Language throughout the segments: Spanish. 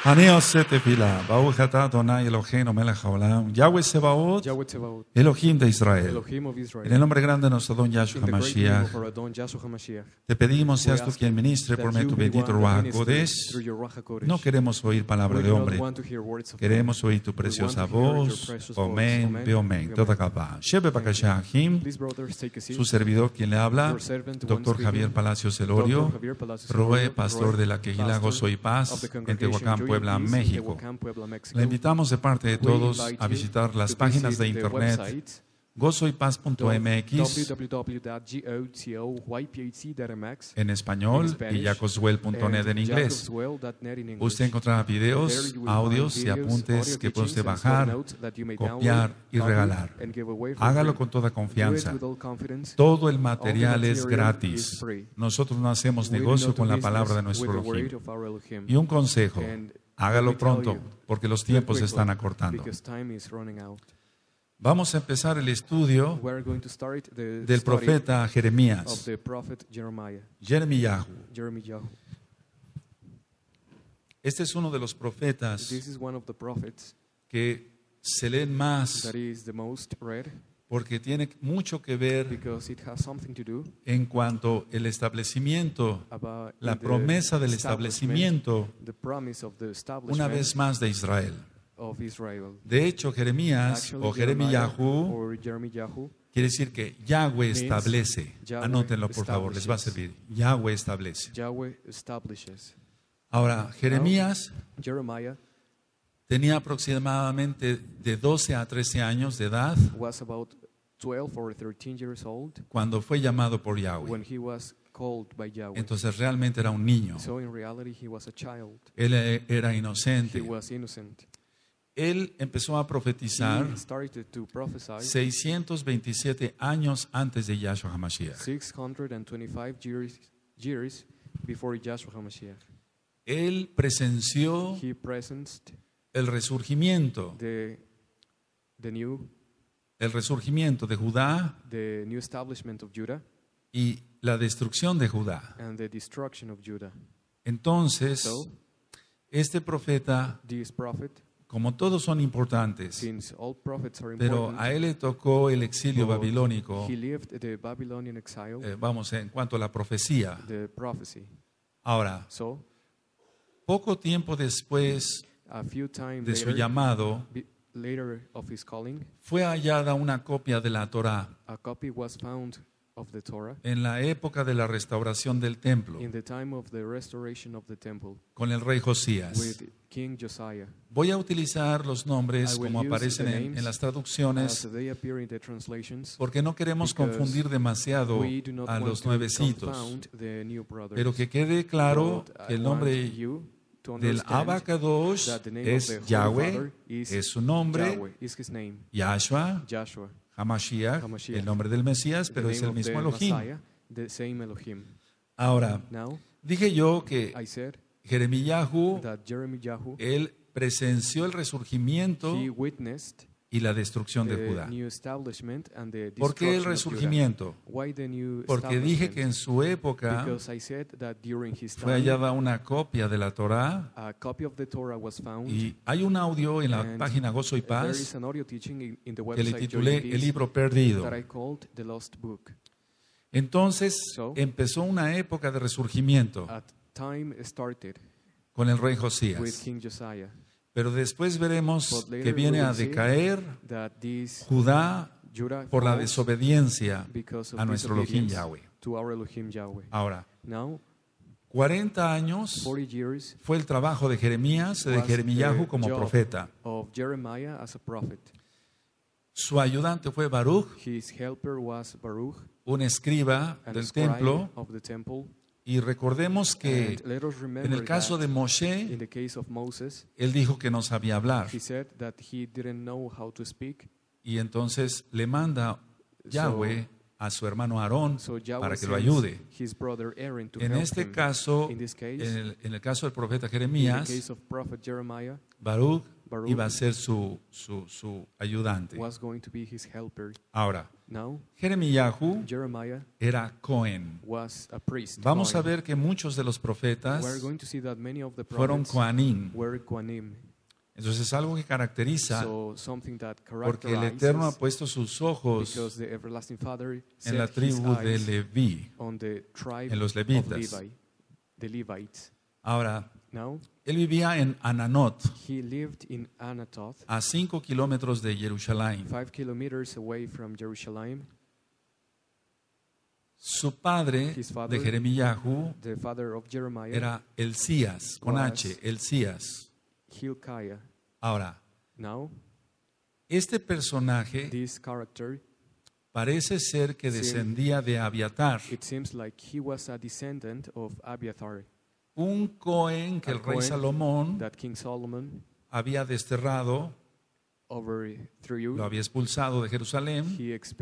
Aneo Setefila, Baruch atah Adonai Eloheinu melech haolam, Yahweh Sebaot, Elohim de Israel. En el nombre grande de nuestro Don Yahshua HaMashiach, te pedimos, seas tú quien ministre por medio de tu bendito Ruach HaKodesh. No queremos oír palabra de hombre, queremos oír tu preciosa voz. Omen, beomen, toda capa. Shebe Bakashah Him, su servidor quien le habla, Dr. Javier Palacios Elorio, Roe, pastor de la Quejilá Gozo y Paz, en Tehuacán, Puebla, México. Le invitamos de parte de todos a visitar las páginas de internet gozoypaz.mx en español y yacoswell.net en inglés. Usted encontrará videos, audios y apuntes que puede usted bajar, copiar y regalar. Hágalo con toda confianza. Todo el material es gratis. Nosotros no hacemos negocio con la palabra de nuestro Elohim. Y un consejo, hágalo pronto porque los tiempos se están acortando. Vamos a empezar el estudio del profeta Jeremías. Jeremiyahu. Este es uno de los profetas que se leen más porque tiene mucho que ver en cuanto al establecimiento, la promesa del establecimiento una vez más de Israel. De hecho, Jeremías o Jeremiyahu quiere decir que Yahweh establece. Anótenlo, por favor, les va a servir. Yahweh establece. Ahora, Jeremías tenía aproximadamente de 12 a 13 años de edad cuando fue llamado por Yahweh. Entonces realmente era un niño. Él era inocente. Él empezó a profetizar 627 años antes de Yahshua HaMashiach. Él presenció el resurgimiento de Judá y la destrucción de Judá. Entonces, este profeta, como todos son importantes, pero a él le tocó el exilio babilónico, vamos, en cuanto a la profecía. Ahora, poco tiempo después de su llamado, fue hallada una copia de la Torá en la época de la restauración del templo con el rey Josías. Voy a utilizar los nombres como aparecen en las traducciones porque no queremos confundir demasiado a los nuevecitos, pero que quede claro que el nombre del Abacadosh es Yahweh, es su nombre, Yahshua, Hamashiach, el nombre del Mesías, pero es el mismo Elohim. Ahora, dije yo que Jeremiyahu, él presenció el resurgimiento y la destrucción de Judá. ¿Por qué el resurgimiento? Porque dije que en su época fue hallada una copia de la Torá y hay un audio en la página Gozo y Paz que le titulé El libro perdido. Entonces empezó una época de resurgimiento con el rey Josías. Pero después veremos que viene a decaer Judá por la desobediencia a nuestro Elohim Yahweh. Ahora, 40 años fue el trabajo de Jeremías, de Jeremiyahu como profeta. Su ayudante fue Baruch, un escriba del templo. Y recordemos que en el caso de Moshe, él dijo que no sabía hablar. Y entonces le manda Yahweh a su hermano Aarón para que lo ayude. En este caso, en el caso del profeta Jeremías, Baruch iba a ser su ayudante. Ahora, Jeremías era Cohen. Vamos a ver que muchos de los profetas fueron Coanim. Entonces es algo que caracteriza porque el Eterno ha puesto sus ojos en la tribu de Leví, en los levitas. Ahora, él vivía en Ananot, a 5 kilómetros de Jerusalén. Su padre de Jeremías era Elías, con H, Elías. Ahora, este personaje parece ser que descendía de Abiatar, un Cohen que el rey Salomón había desterrado, lo había expulsado de Jerusalén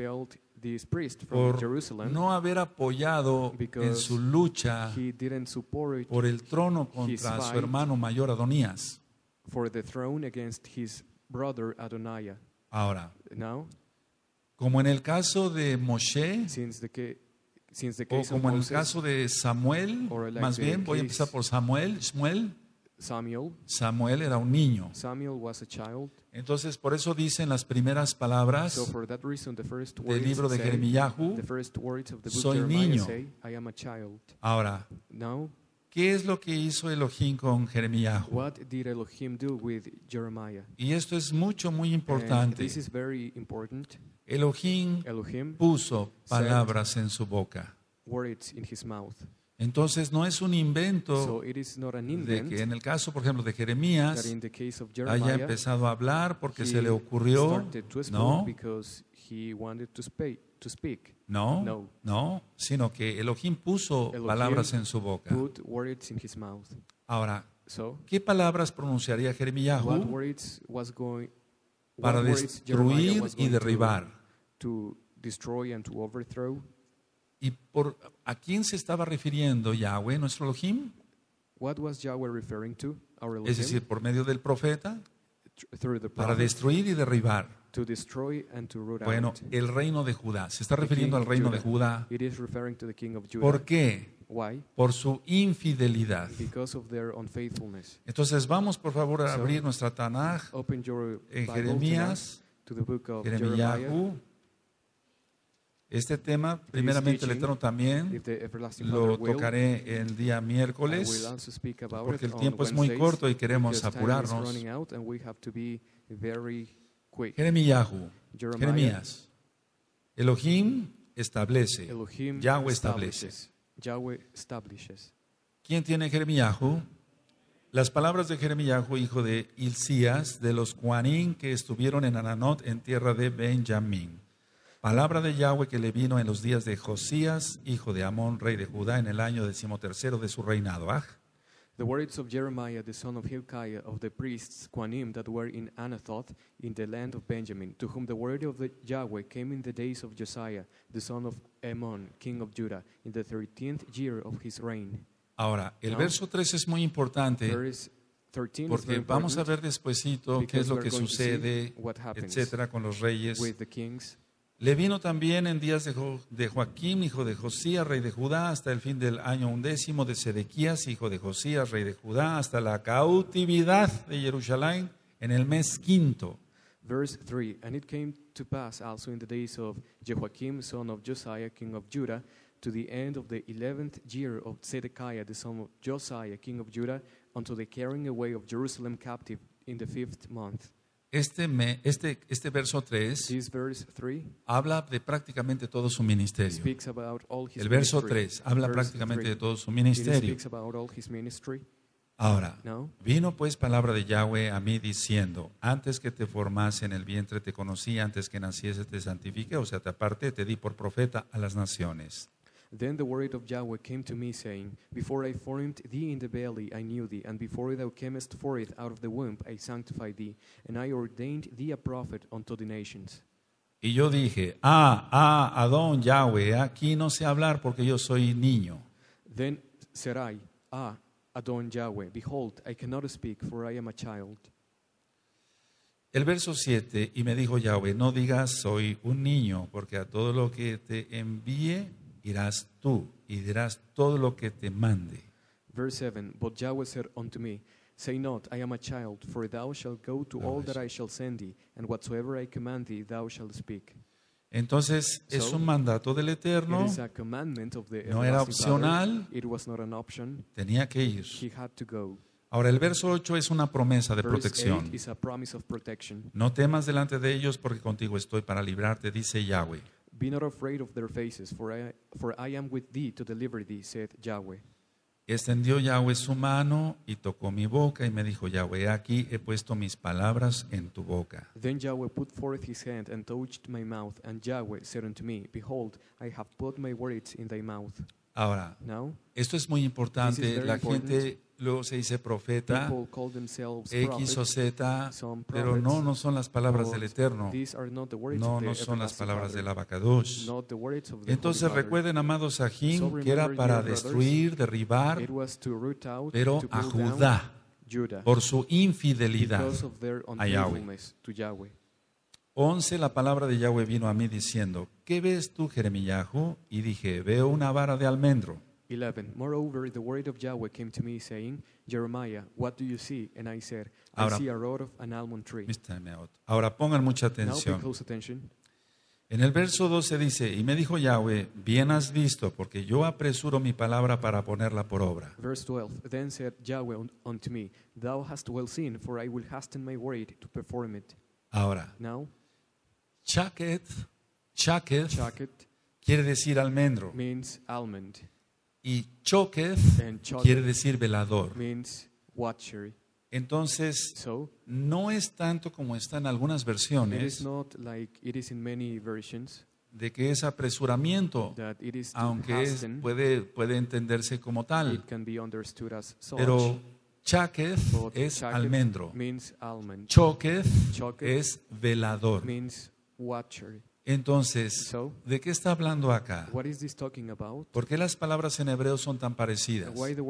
por no haber apoyado en su lucha por el trono contra su hermano mayor Adonías. Ahora, como en el caso de Moshe, o como en el caso de Samuel, más bien voy a empezar por Samuel era un niño. Entonces, por eso dicen las primeras palabras del libro de Jeremías, soy niño. Ahora, ¿qué es lo que hizo Elohim con Jeremías? Y esto es muy importante. Elohim puso palabras en su boca. Entonces no es un invento de que en el caso, por ejemplo, de Jeremías haya empezado a hablar porque se le ocurrió. No, sino que Elohim puso palabras en su boca. Ahora, ¿qué palabras pronunciaría Jeremías para destruir y derribar? ¿Y a quién se estaba refiriendo Yahweh, nuestro Elohim? Es decir, por medio del profeta, para destruir y derribar. Bueno, el reino de Judá. Se está refiriendo al reino de Judá. ¿Por qué? Por su infidelidad. Entonces vamos por favor a abrir nuestra Tanaj en Jeremías. Este tema, primeramente el Eterno también lo tocaré el día miércoles, porque el tiempo es muy corto y queremos apurarnos. Jeremías. Elohim establece. Yahweh establece. ¿Quién tiene Jeremías? Las palabras de Jeremías, hijo de Hilcías, de los Coanim que estuvieron en Ananot, en tierra de Benjamín. Palabra de Yahweh que le vino en los días de Josías, hijo de Amón, rey de Judá, en el año 13º de su reinado. The words of Jeremiah, the son of Hilkiah, of the priests, Quanim, that were in Anathoth, in the land of Benjamin, to whom the word of the Yahweh came in the days of Josiah, the son of Amon, king of Judah, in the 13th year of his reign. Ahora, el verso 3 es muy importante porque vamos a ver despuesito qué es lo que sucede, etcétera, con los reyes. Le vino también en días de Joaquim, hijo de Josías, rey de Judá, hasta el fin del año 11 de Sedequías, hijo de Josías, rey de Judá, hasta la cautividad de Jerusalén en el mes quinto. Verse 3, and it came to pass also in the days of Jehoiakim, son of Josiah, king of Judah, to the end of the 11th year of Zedekiah, the son of Josiah, king of Judah, unto the carrying away of Jerusalem captive in the 5th month. Este verso 3 habla de prácticamente todo su ministerio. El verso 3 habla prácticamente de todo su ministerio. Ahora, vino pues palabra de Yahweh a mí diciendo, antes que te formase en el vientre te conocí, antes que naciese te santifiqué, o sea, te aparté, te di por profeta a las naciones. Then the word of Yahweh came to me, saying, Before I formed thee in the belly, I knew thee, and before thou camest forth out of the womb, I sanctified thee, and I ordained thee a prophet unto the nations. Y yo dije, Adón Yahweh, aquí no sé hablar porque yo soy niño. Then said I, Adon Yahweh, behold, I cannot speak, for I am a child. El verso 7, y me dijo Yahweh, no digas soy un niño, porque a todo lo que te envíe irás tú, y dirás todo lo que te mande. Verse 7, but Yahweh said unto me, say not, I am a child, for thou shalt go to all that I shall send thee, and whatsoever I command thee, thou shalt speak. Entonces es un mandato del Eterno, no era opcional, tenía que ir. Ahora el verso 8 es una promesa de protección. No temas delante de ellos porque contigo estoy para librarte, dice Yahweh. Be not afraid of their faces, for I am with thee to deliver thee, saith Yahweh. Extendió Yahweh su mano y tocó mi boca y me dijo Yahweh, aquí he puesto mis palabras en tu boca. Then Yahweh put forth his hand and touched my mouth, and Yahweh said unto me, behold, I have put my words in thy mouth. Ahora, Now, esto es muy importante. La gente luego se dice profeta, X o Z, pero no son las palabras del Eterno. No son las palabras del Abacadosh. Entonces recuerden, amados Sahim, que era para destruir, derribar, pero a Judá, por su infidelidad a Yahweh. 11, la palabra de Yahweh vino a mí diciendo, ¿qué ves tú, Jeremías? Y dije, veo una vara de almendro. 11. Moreover, the word of Yahweh came to me, saying, Jeremiah, what do you see? And I said, I see a rod of an almond tree. Ahora pongan mucha atención. Now pay close attention. En el verso 12 dice, y me dijo Yahweh, bien has visto, porque yo apresuro mi palabra para ponerla por obra. Verse 12, then said Yahweh unto me, thou hast well seen, for I will hasten my word to perform it. Ahora, now, Chaket quiere decir almendro. Means almond. Y Choketh quiere decir velador. Means watcher. Entonces, no es tanto como está en algunas versiones, de que es apresuramiento, aunque puede entenderse como tal. Pero Chaketh es almendro. Choketh es velador. Entonces, ¿de qué está hablando acá? ¿Por qué las palabras en hebreo son tan parecidas?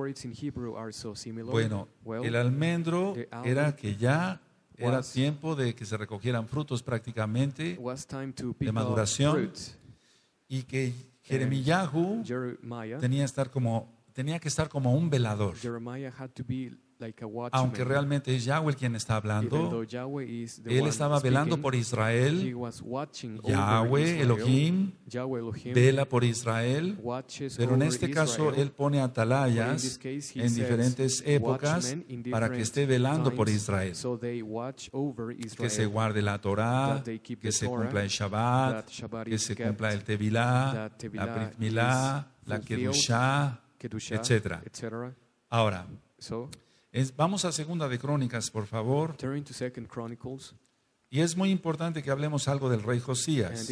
Bueno, el almendro era que ya era tiempo de que se recogieran frutos prácticamente, de maduración, y que Jeremías tenía que estar como un velador. Aunque realmente es Yahweh quien está hablando, él estaba velando por Israel. Yahweh, Elohim, vela por Israel, pero en este caso él pone atalayas en diferentes épocas para que esté velando por Israel. Que se guarde la Torah, que se cumpla el Shabbat, que se cumpla el Tevilá, la Brit Milá, la Kedushá, etc. Ahora, vamos a Segunda de Crónicas, por favor. Y es muy importante que hablemos algo del rey Josías.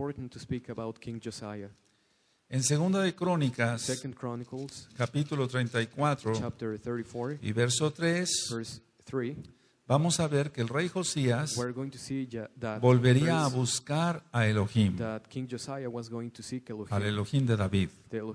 En Segunda de Crónicas, capítulo 34 y verso 3, vamos a ver que el rey Josías volvería a buscar a Elohim, al Elohim de David.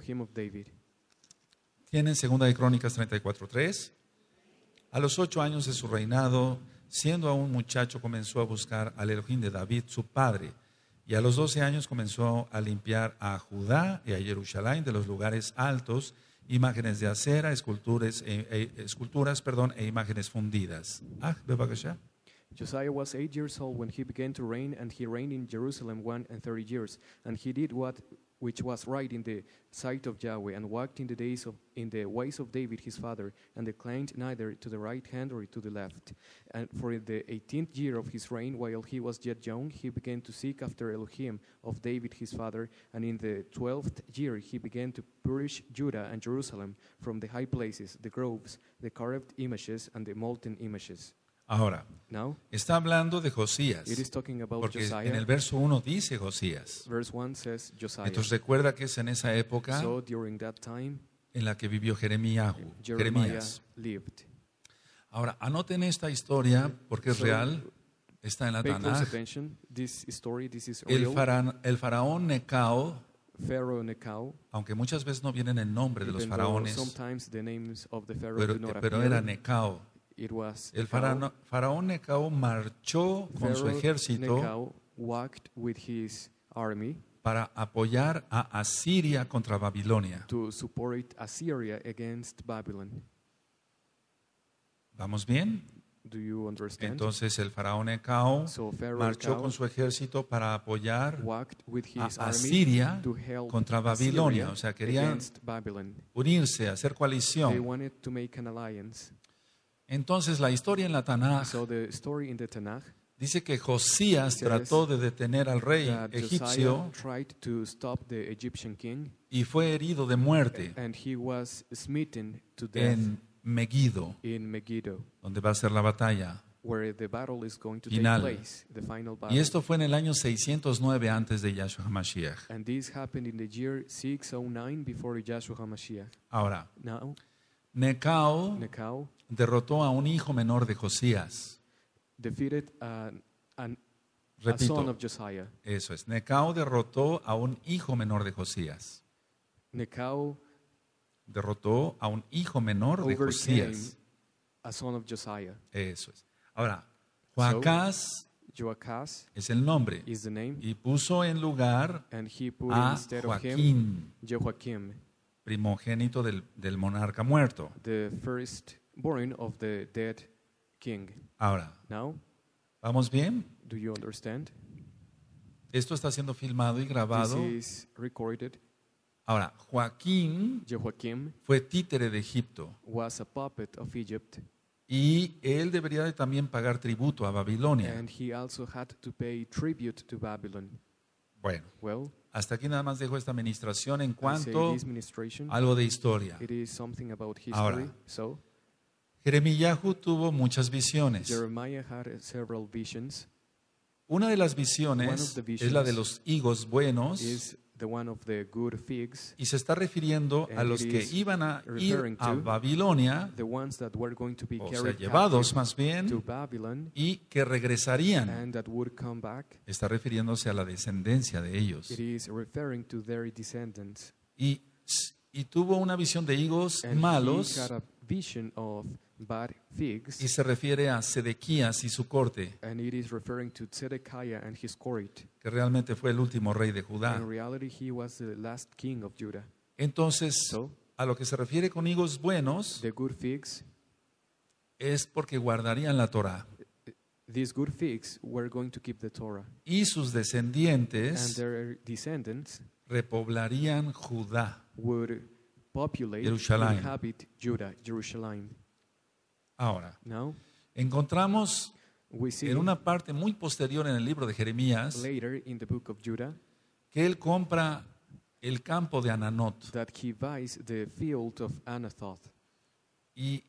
Tienen Segunda de Crónicas 34:3. A los 8 años de su reinado, siendo aún muchacho, comenzó a buscar al Elohim de David, su padre. Y a los 12 años comenzó a limpiar a Judá y a Jerusalén de los lugares altos, imágenes de acera, esculturas, e imágenes fundidas. Josiah was 8 years old when he began to reign, and he reigned in Jerusalem 31 years. And he did which was right in the sight of Yahweh, and walked in the ways of David his father, and declined neither to the right hand or to the left. And for the 18th year of his reign, while he was yet young, he began to seek after Elohim of David his father, and in the 12th year he began to purge Judah and Jerusalem from the high places, the groves, the carved images, and the molten images. Ahora, está hablando de Josías, porque en el verso 1 dice Josías. Entonces recuerda que es en esa época en la que vivió Jeremías. Ahora, anoten esta historia porque es real, está en la Tanaj. El faraón Necao, aunque muchas veces no vienen el nombre de los faraones, pero era Necao. it was El faraón Necao marchó con su ejército Necao walked with his army para apoyar a Asiria contra Babilonia. to support Assyria against Babylon. ¿Vamos bien? Do you understand? Entonces el faraón Necao So Pharaoh marchó Necao con su ejército para apoyar walked with a his army Asiria to help contra Babilonia. Assyria O sea, querían against Babylon. unirse, hacer They coalición. wanted to make an alliance. Entonces la historia en la Tanaj So the story in the Tanakh dice que Josías says trató de detener al rey that egipcio Josiah tried to stop the Egyptian king, y fue herido de muerte and he was smitten to death en Megiddo, in Megiddo, donde va a ser la batalla where the battle is going to final. take place, the final battle. Y esto fue en el año 609 antes de Yahshua HaMashiach. And this happened in the year 609 before Yahshua HaMashiach. Ahora, Now, Necao Necao derrotó a un hijo menor de Josías. defeated a son Repito, of Josiah. eso es. Necao derrotó a un hijo menor de Josías. Necao Derrotó a un hijo menor de overcame Josías. a son of Josiah. Eso es. Ahora, Joacás Joachaz es el nombre. is the name, Y puso en lugar and he put a instead of him Joaquín, Jehoiakim, primogénito del monarca muerto. the firstborn of the dead king. Ahora, Now, ¿vamos bien? do you understand? Esto está siendo filmado y This grabado. is recorded. Ahora, Joaquín Jehoiakim fue títere de Egipto was a puppet of Egypt, y él debería de también pagar tributo a Babilonia. and he also had to pay tribute to Babylon. Bueno, Well, hasta aquí nada más dejo esta administración en I say cuanto this ministration, a algo de historia. it is something about history. Ahora. So, Jeremías tuvo muchas visiones. Jeremiah had several visions. Una de las One visiones of the es la de visions los higos buenos Is the one of the good figs, y se está refiriendo a And los it que is iban a referring ir a to Babilonia, the ones that were going to be o sea, carried llevados captive más to bien, Babylon, y que regresarían. and that would come back. Está refiriéndose a la descendencia de ellos. It is referring to their descendants. Y tuvo una visión de higos And he malos got a vision of bad figs, y se refiere a Sedequías y su corte, and it is referring to Zedekiah and his court. que realmente fue el último rey de Judá. In reality, he was the last king of Judah. Entonces, So, a lo que se refiere con higos buenos the good figs, es porque guardarían la Torá. these good figs were going to keep the Torah, Y sus and descendientes their descendants repoblarían Judá. would populate, Jerusalén. inhabit Judah, Jerusalem. Ahora, Now, encontramos we see en una parte muy posterior en el libro de Jeremías later in the book of Judah que él compra el campo de Ananot. that he buys the field of Anathoth, Y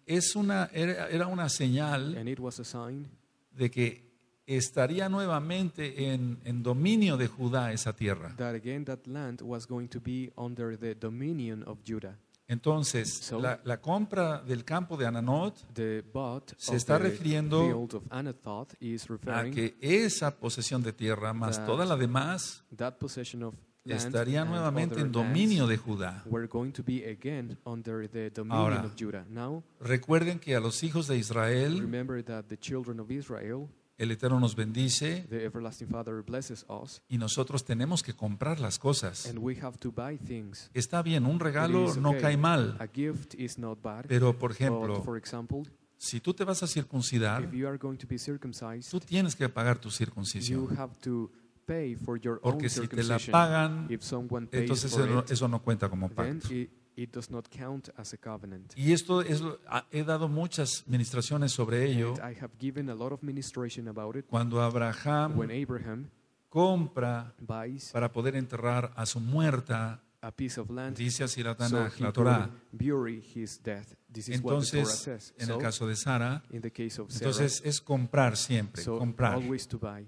era una señal and it was a sign de que estaría nuevamente en dominio de Judá esa tierra. that again that land was going to be under the dominion of Judah. Entonces, So, la compra del campo de Ananot The bought se of está the refiriendo field of Anathoth is a referring que esa posesión de tierra más that toda la demás that possession of land estaría and nuevamente other en dominio lands de Judá. were going to be again under the dominion Ahora, of Judah. Now, recuerden que a los hijos de Israel remember that the children of Israel, el Eterno nos bendice the everlasting Father blesses us, y nosotros tenemos que comprar las cosas. and we have to buy things. Está bien, un It regalo is no okay. cae mal, A gift is not bad, pero por but ejemplo, for example, si tú te vas a circuncidar, if you are going to be circumcised, tú tienes que pagar tu you circuncisión. have to pay for your own Porque si te la circumcision. pagan, If someone pays entonces for it, eso no cuenta como then pacto. it does not count as a covenant. Y esto he dado muchas ministraciones sobre ello. And I have given a lot of ministration about it. Cuando Abraham When Abraham compra buys para poder enterrar a su muerta, a piece of land, dice así la so Tanaj, he la Torá. could bury his death. This is what the Torah Entonces, says. en el So, caso de Sara, in the case of Sarah, entonces es comprar siempre, so comprar. always to buy,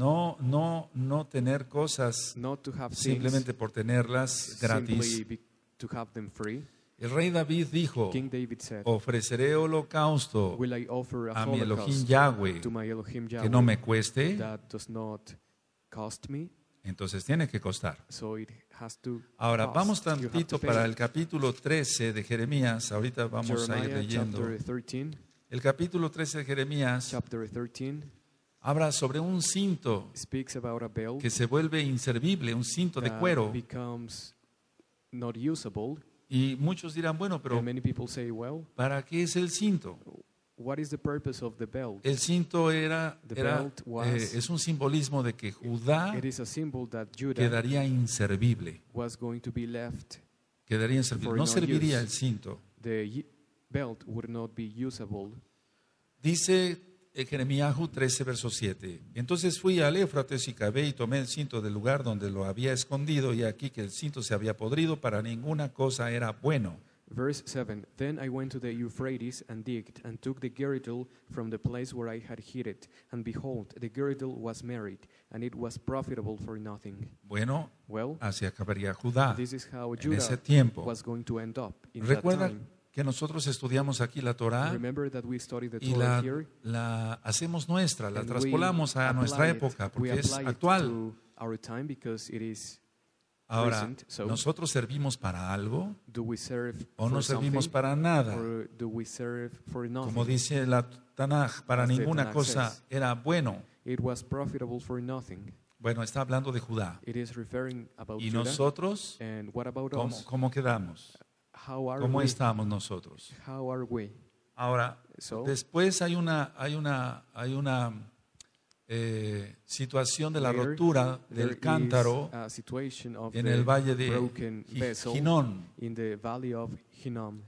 No tener cosas not to have simplemente por tenerlas things gratis. simply to have them free. El rey David dijo, King David said, ofreceré holocausto will I offer a a mi Elohim holocaust Yahweh to my Elohim que Yahweh no me cueste, that does not cost me? entonces tiene que costar. So it has to Ahora, cost. vamos You have to tantito pay. para el capítulo 13 de Jeremías. Ahorita vamos a ir Jeremiah leyendo. chapter 13. El capítulo 13 de Jeremías chapter 13, habla sobre un cinto speaks about a belt que se vuelve inservible, un cinto de that cuero. becomes not usable. Y muchos dirán, bueno, pero And many people say, well, ¿para qué es el cinto? what is the purpose of the belt? El cinto belt was- es un simbolismo de que Judá It is a symbol that Judah quedaría inservible. was going to be left. Quedaría inservible. For No no serviría use. el cinto. The belt would not be usable. Dice Jeremías 13, verso 7. Entonces fui al Éufrates y cavé y tomé el cinto del lugar donde lo había escondido, y aquí que el cinto se había podrido, para ninguna cosa era bueno. Verse 7, Then I went to the Euphrates and digged, and took the girdle from the place where I had hid it. And behold, the girdle was married, and it was profitable for nothing. Bueno, Well, así acabaría Judá this is how en ese Judah tiempo. was going to end up in Recuerda that time. que nosotros estudiamos aquí la Torá Remember that we studied the y Torah here, la hacemos nuestra, la and traspolamos a we nuestra apply it- época, we porque es apply it actual. to our time because it is Ahora, recent. So, ¿nosotros servimos para algo do we serve o no for servimos something, para nada? or do we serve for nothing? Como dice la Tanaj, para As the ninguna Tanaj cosa says. era bueno. It was profitable for nothing. Bueno, está hablando de Judá. It is referring about ¿Y Judah. nosotros And what about cómo, us? cómo quedamos? How are ¿Cómo we? estamos nosotros? How are we? Ahora, So, después hay una situación de la later, rotura there del cántaro is a situation of en the el valle de broken vessel Hinón. in the valley of Hinnom.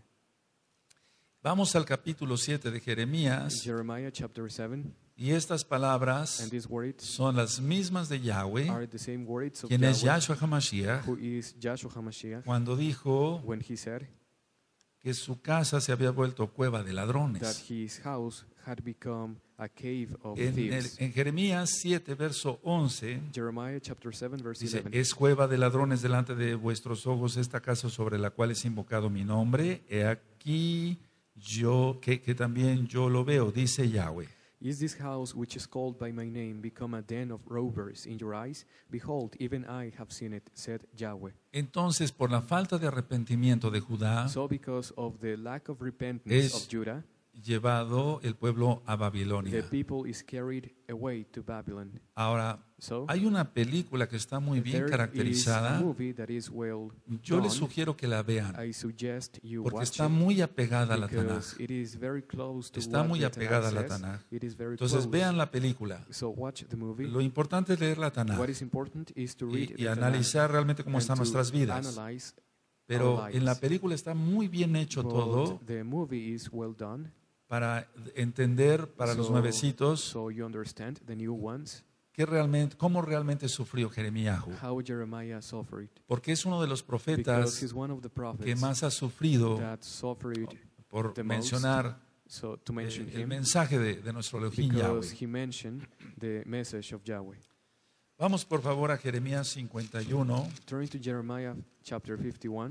Vamos al capítulo 7 de Jeremías, Jeremiah chapter 7, y estas palabras and these words son las mismas de Yahweh, are the same words of quien es Yahweh, Yahshua HaMashiach, who is Joshua HaMashiach, cuando dijo when he said que su casa se había vuelto cueva de that ladrones. his house had become a cave of En thieves. Jeremías 7, verso 11, Jeremiah chapter 7, verse dice, 11. es cueva de ladrones delante de vuestros ojos esta casa sobre la cual es invocado mi nombre. He aquí yo, que también yo lo veo, dice Yahweh. Is this house which is called by my name become a den of robbers in your eyes? Behold, even I have seen it, said Yahweh. Entonces, por la falta de arrepentimiento de Judá, So because of the lack of repentance Es of Judah, llevado el pueblo a the Babilonia. people is carried away to Babylon. Ahora, So hay una película que está muy bien there is a caracterizada. movie that is well Yo les done. sugiero que la vean, I suggest you porque watch está it muy apegada a la because Tanaj. it is very close to Está what muy the apegada a la Tanakh says. Tanaj. It is very Entonces, close. vean la película. So watch the movie. Lo importante es leer la Tanaj What is important is to read y the Tanakh analizar realmente cómo and están to nuestras vidas. analyze Pero our en la lives. película está muy bien hecho But todo the movie is well done. para entender para los So- nuevecitos So you understand the new ones, cómo realmente sufrió Jeremías. how Jeremiah suffered. Porque es uno de los Because profetas he's one of the que prophets más ha sufrido that suffered, por the most, mencionar so to mention el him, mensaje de nuestro Elohim because Yahweh. he mentioned the message of Yahweh. Vamos por favor a Jeremías 51, Turn to Jeremiah chapter 51,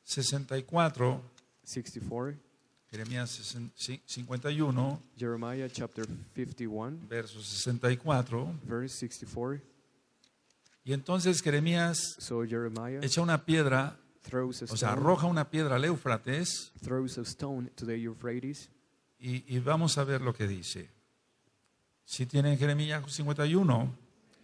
64. 64. Jeremías 51, Jeremiah chapter 51, verso 64. verse 64. Y entonces Jeremías So Jeremiah echa una piedra, throws a o sea, stone, arroja una piedra al Éufrates, throws a stone to the Euphrates. y vamos a ver lo que dice. Si tienen Jeremías 51,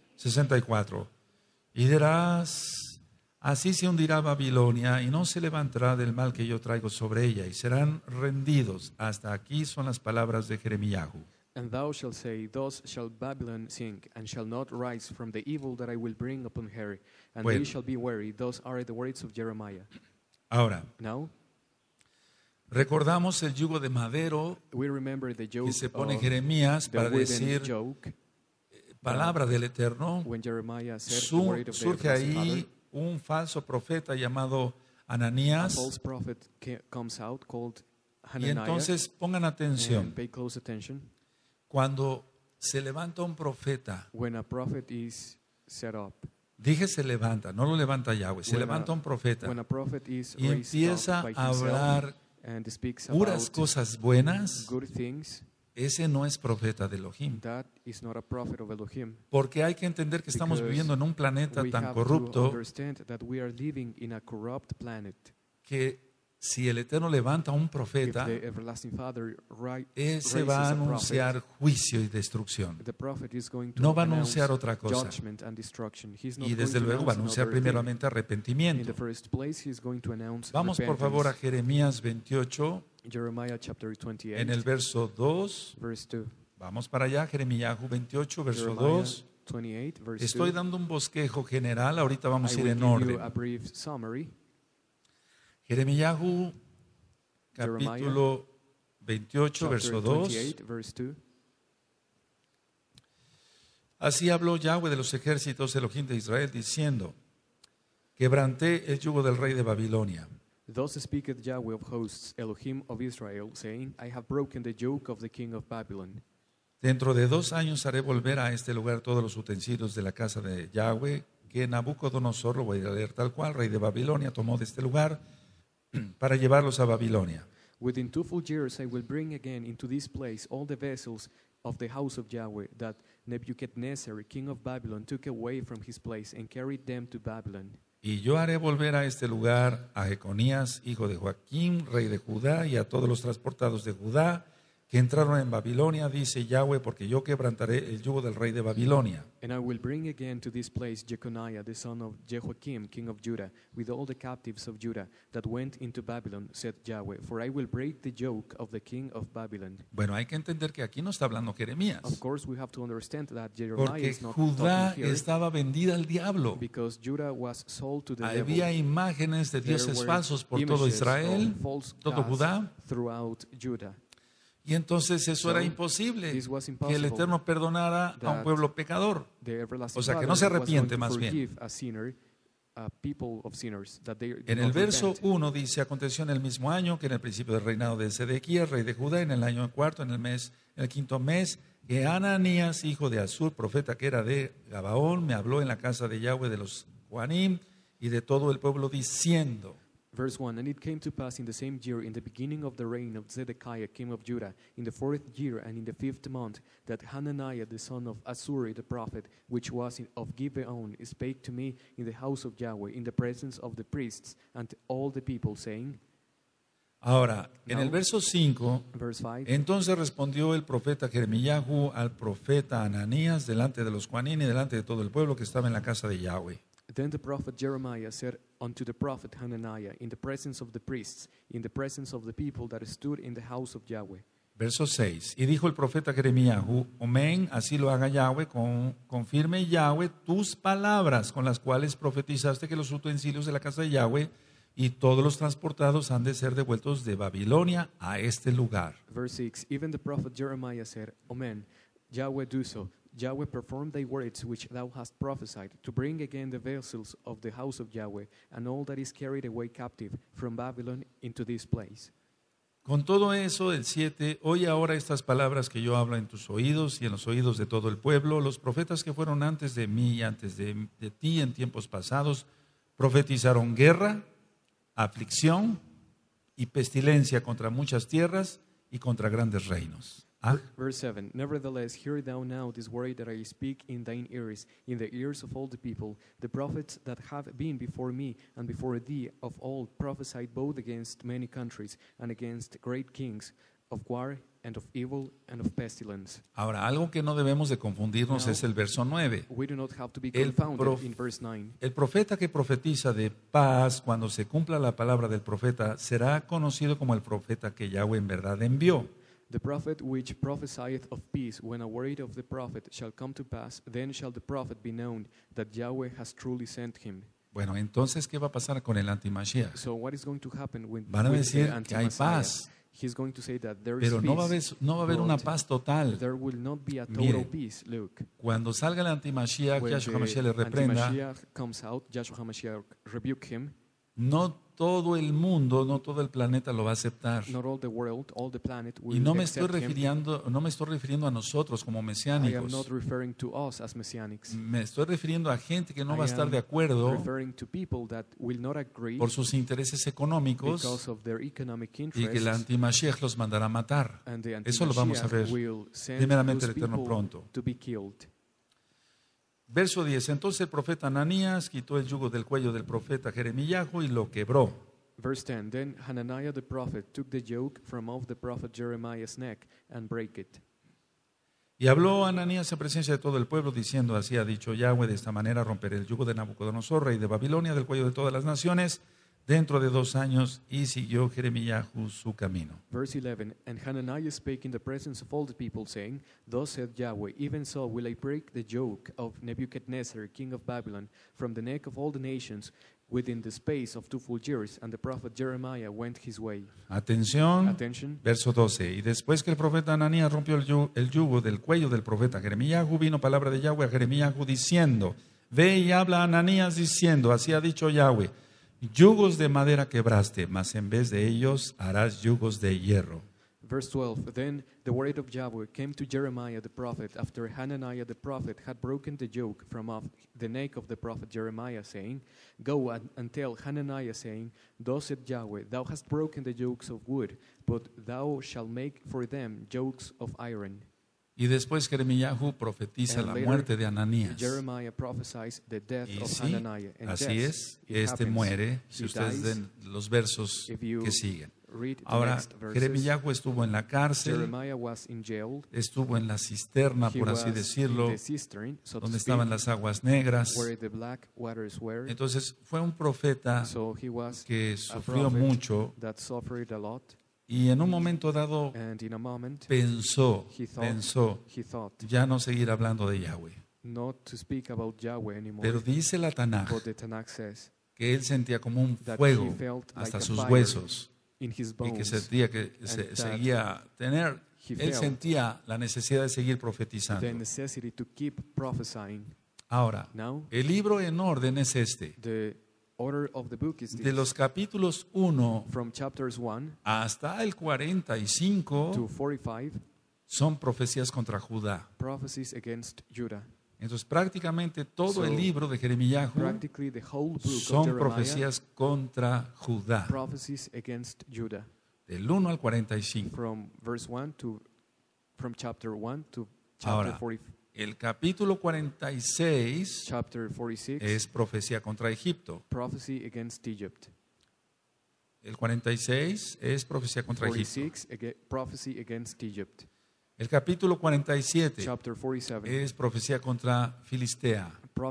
64. Y dirás, así se hundirá Babilonia y no se levantará del mal que yo traigo sobre ella, y serán rendidos. Hasta aquí son las palabras de Jeremías. And thou shalt say, Thus shall Babylon sink, and shall not rise from the evil that I will bring upon her. And Bueno. they shall be weary. Those are the words of Jeremiah. Ahora, Now, recordamos el yugo de madero we remember the joke que se pone of Jeremías the para wooden decir joke palabra del Eterno. when Jeremiah said the word of the Surge everlasting ahí Father. un falso profeta llamado A Ananías, false prophet comes out called y Hananiah. entonces pongan And atención. pay close attention. Cuando se levanta un profeta, When a prophet is set up, dije se levanta, no lo levanta Yahweh, se When levanta un profeta when a prophet is y raised empieza up by a himself hablar and speaks puras about cosas buenas, good things, ese no es profeta de Elohim. that is not a prophet of Elohim. Porque hay que entender que estamos Because viviendo en un planeta We tan have to corrupto understand that we are living in a corrupt planet. que si el Eterno levanta a un profeta, ese va a anunciar juicio y destrucción. No va a anunciar otra cosa. Y desde luego va a anunciar primeramente arrepentimiento. Vamos por favor a Jeremías 28, en el verso 2. Vamos para allá, Jeremías 28, verso 2. Estoy dando un bosquejo general, ahorita vamos a ir en orden. Jeremías capítulo 28, verso 2. Así habló Yahweh de los ejércitos, Elohim de Israel, diciendo: quebranté el yugo del rey de Babilonia. Thus speaketh Yahweh of hosts, Elohim of Israel, saying, I have broken the yoke of the king of Babylon. Dentro de 2 años haré volver a este lugar todos los utensilios de la casa de Yahweh, que Nabucodonosor, lo voy a leer tal cual, rey de Babilonia, tomó de este lugar para llevarlos a Babilonia. Within 2 full years I will bring again into this place all the vessels of the house of Yahweh that Nebuchadnezzar, king of Babylon, took away from his place and carried them to Babylon. Y yo haré volver a este lugar a Jeconías, hijo de Joaquín, rey de Judá, y a todos los transportados de Judá que entraron en Babilonia, dice Yahweh, porque yo quebrantaré el yugo del rey de Babilonia. And I will bring again to this place Jeconiah, the son of Jehoiakim, king of Judah, with all the captives of Judah that went into Babylon, said Yahweh, for I will break the yoke of the king of Babylon. Bueno, hay que entender que aquí no está hablando Jeremías. Of course, we have to understand that Jeremiah Porque is not Judá talking here, estaba vendida al diablo. because Judah was sold to the Había devil. imágenes de There dioses were falsos por todo images Israel, of false todo gods Judá. throughout Judah. Y entonces eso So, era imposible, this was que el impossible, Eterno perdonara a un that pueblo pecador. The everlasting O sea, que Father no se was going arrepiente, to más bien. forgive a sinner, a people of sinners, that they do En el not verso repent. 1 dice: aconteció en el mismo año que en el principio del reinado de Sedequías, rey de Judá, en el año cuarto, en el quinto mes, que Ananías, hijo de Azur, profeta que era de Gabaón, me habló en la casa de Yahweh de los Juanim y de todo el pueblo, diciendo. Verse 1, and it came to pass in the same year, in the beginning of the reign of Zedekiah, king of Judah, in the 4th year and in the 5th month, that Hananiah the son of Asuri the prophet, which was of Gibeon, spake to me in the house of Yahweh, in the presence of the priests and all the people, saying. Ahora, en Now, el verso 5, verse 5, entonces respondió el profeta Jeremías al profeta Ananías delante de los Juanín y delante de todo el pueblo que estaba en la casa de Yahweh. Then the prophet Jeremiah said unto the prophet Hananiah, in the presence of the priests, in the presence of the people that stood in the house of Yahweh. Verso 6. Y dijo el profeta Jeremías: amén, así lo haga Yahweh, confirme Yahweh tus palabras con las cuales profetizaste que los utensilios de la casa de Yahweh y todos los transportados han de ser devueltos de Babilonia a este lugar. Verse 6. Even the prophet Jeremiah said, amen, Yahweh do so. Yahweh perform thy words which thou hast prophesied, to bring again the vessels of the house of Yahweh, and all that is carried away captive from Babylon into this place. Con todo eso, el 7, oye ahora estas palabras que yo hablo en tus oídos y en los oídos de todo el pueblo. Los profetas que fueron antes de mí y antes de ti en tiempos pasados profetizaron guerra, aflicción y pestilencia contra muchas tierras y contra grandes reinos. Verse 7, nevertheless, hear thou now this word that I speak in thine ears, in the ears of all the people. The prophets that have been before me and before thee of old prophesied both against many countries and against great kings, of war and of evil and of pestilence. Ahora, algo que no debemos de confundirnos Now, es el verso 9. We do not have to be El confounded in verse 9. El profeta que profetiza de paz, cuando se cumpla la palabra del profeta, será conocido como el profeta que Yahweh en verdad envió. The prophet which prophesieth of peace, when a word of the prophet shall come to pass, then shall the prophet be known that Yahweh has truly sent him. Bueno, entonces, ¿qué va a pasar con el anti-Mashiach? So what is going to happen with Van a the decir que hay anti-Messiah? paz, He's going to say that there is pero peace, no va a haber una but paz total. there will not be a total Mire, peace. Look, cuando salga el anti-Mashiach, when Yahshua the HaMashiach le reprenda. anti-Mashiach comes out, Yahshua HaMashiach rebuke him. No todo el mundo, no todo el planeta lo va a aceptar. Not all the world, all the planet will Y no me estoy accept him. refiriendo a nosotros como I am mesiánicos. not referring to us as messianics. Me estoy refiriendo a gente que no I va a estar am de acuerdo referring to people that will not agree por sus intereses económicos because of their economic y que el interests, anti-Mashiach los mandará a matar. and the Eso lo vamos a anti-Mashiach ver will send primeramente those el Eterno people pronto. to be killed. Verso 10. Entonces el profeta Ananías quitó el yugo del cuello del profeta Jeremías y lo quebró. Verse 10, Then Hananiah the prophet took the yoke from off the prophet Jeremiah's neck and brake it. Y habló Ananías en presencia de todo el pueblo, diciendo, así ha dicho Yahweh, de esta manera romperé el yugo de Nabucodonosor, rey de Babilonia, del cuello de todas las naciones, dentro de 2 años, y siguió Jeremías su camino. Verse 11, And Hananiah spake in the presence of all the people, saying, Thus said Yahweh, even so will I break the yoke of Nebuchadnezzar, king of Babylon, from the neck of all the nations, within the space of 2 full years. And the prophet Jeremiah went his way. Atención, Attention. verso 12. Y después que el profeta Ananías rompió el yugo del cuello del profeta Jeremías, vino palabra de Yahweh a Jeremías diciendo, ve y habla a Ananías diciendo, así ha dicho Yahweh, yugos de madera quebraste, mas en vez de ellos harás yugos de hierro. Verse 12, Then the word of Yahweh came to Jeremiah the prophet, after Hananiah the prophet had broken the yoke from off the neck of the prophet Jeremiah, saying, Go and tell Hananiah, saying, Thus said Yahweh, Thou hast broken the yokes of wood, but thou shalt make for them yokes of iron. Y después Jeremías profetiza la muerte de Ananías. Jeremiah prophesies the death Y of sí, Hananiah. And así yes, es, muere, si ustedes ven los versos que siguen. Ahora, Jeremías estuvo en la cárcel, estuvo en la cisterna, por así decirlo, donde estaban las aguas negras. Entonces, fue un profeta que sufrió mucho y en un momento dado pensó, ya no seguir hablando de Yahweh. Pero dice la Tanaj que él sentía como un fuego hasta sus huesos. Y que sentía que seguía tener, él sentía la necesidad de seguir profetizando. Ahora, el libro en orden es este. De los capítulos 1 hasta el 45 son profecías contra Judá. Entonces prácticamente todo el libro de Jeremías son profecías contra Judá. Del 1 al 45. Ahora, el capítulo 46 es profecía contra Egipto. El 46 es profecía contra Egipto. El capítulo 47 es profecía contra Filistea.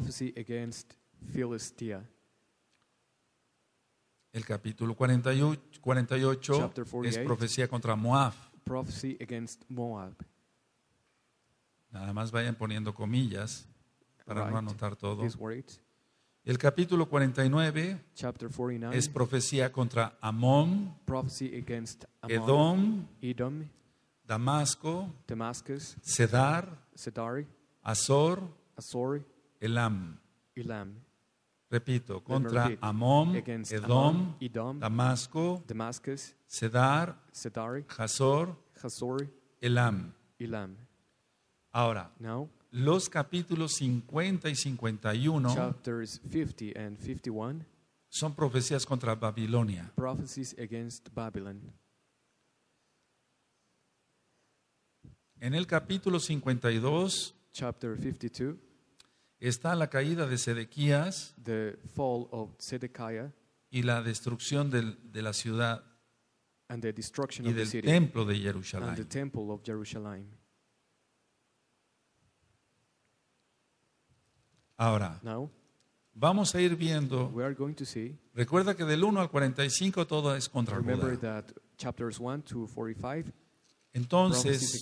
El capítulo 48 es profecía contra Moab. Nada más vayan poniendo comillas para no anotar todo. El capítulo 49 es profecía contra Amón, Edom, Damasco, Cedar, Azor, Elam. Repito, contra Amón, Edom, Damasco, Cedar, Hazor, Elam. Ahora, los capítulos 50 y 51 son profecías contra Babilonia. En el capítulo 52 está la caída de Sedequías y la destrucción de la ciudad y del templo de Jerusalén. Ahora, vamos a ir viendo. Recuerda que del 1 al 45 todo es contra Judá. Entonces,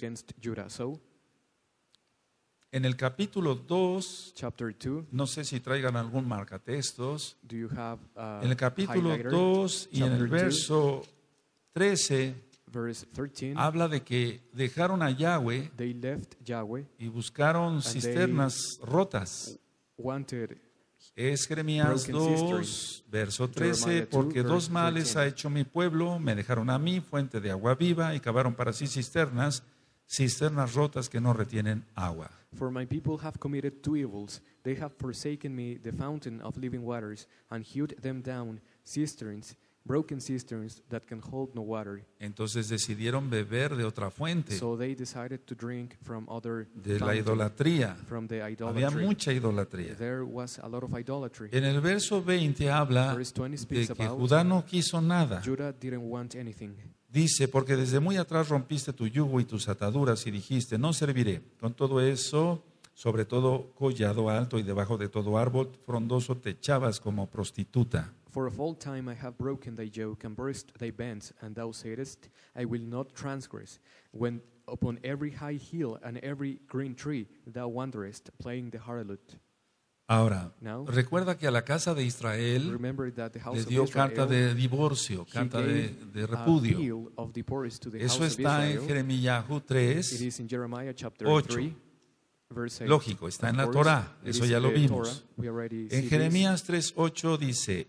en el capítulo 2, no sé si traigan algún marcatextos, en el capítulo 2 y en el verso 13, habla de que dejaron a Yahweh y buscaron cisternas rotas. Es Jeremías 2, verso 13, porque 2 males ha hecho mi pueblo, me dejaron a mí, fuente de agua viva, y cavaron para sí cisternas rotas que no retienen agua. For my people have committed 2 evils. They have forsaken me, the fountain of living waters, and hewed them down cisterns broken cisterns that can hold no water. Entonces decidieron beber de otra fuente, So they decided to drink from other de la fountain, idolatría. from the Había idolatry. mucha idolatría. There was a lot of idolatry. En el verso 20 habla Verse 20 de speaks que about Judá no quiso nada. Judah didn't want anything. Dice, porque desde muy atrás rompiste tu yugo y tus ataduras y dijiste, no serviré. Con todo eso, sobre todo collado alto y debajo de todo árbol frondoso te echabas como prostituta. For of all time I have broken thy yoke and burst thy bands, and thou saidest, I will not transgress. When upon every high hill and every green tree thou wanderest, playing the harlot. Ahora, Now, recuerda que a la casa de Israel remember that the house le of dio Israel, carta de divorcio, he carta gave de a repudio. bill of divorce to the Eso house of está en Israel. Jeremías It 3. is in Jeremiah chapter 8. 3, verse 8. Lógico, está en la Of course, Torá, it eso is ya in lo the vimos. Torah. We already see En this. Jeremías 3:8 dice,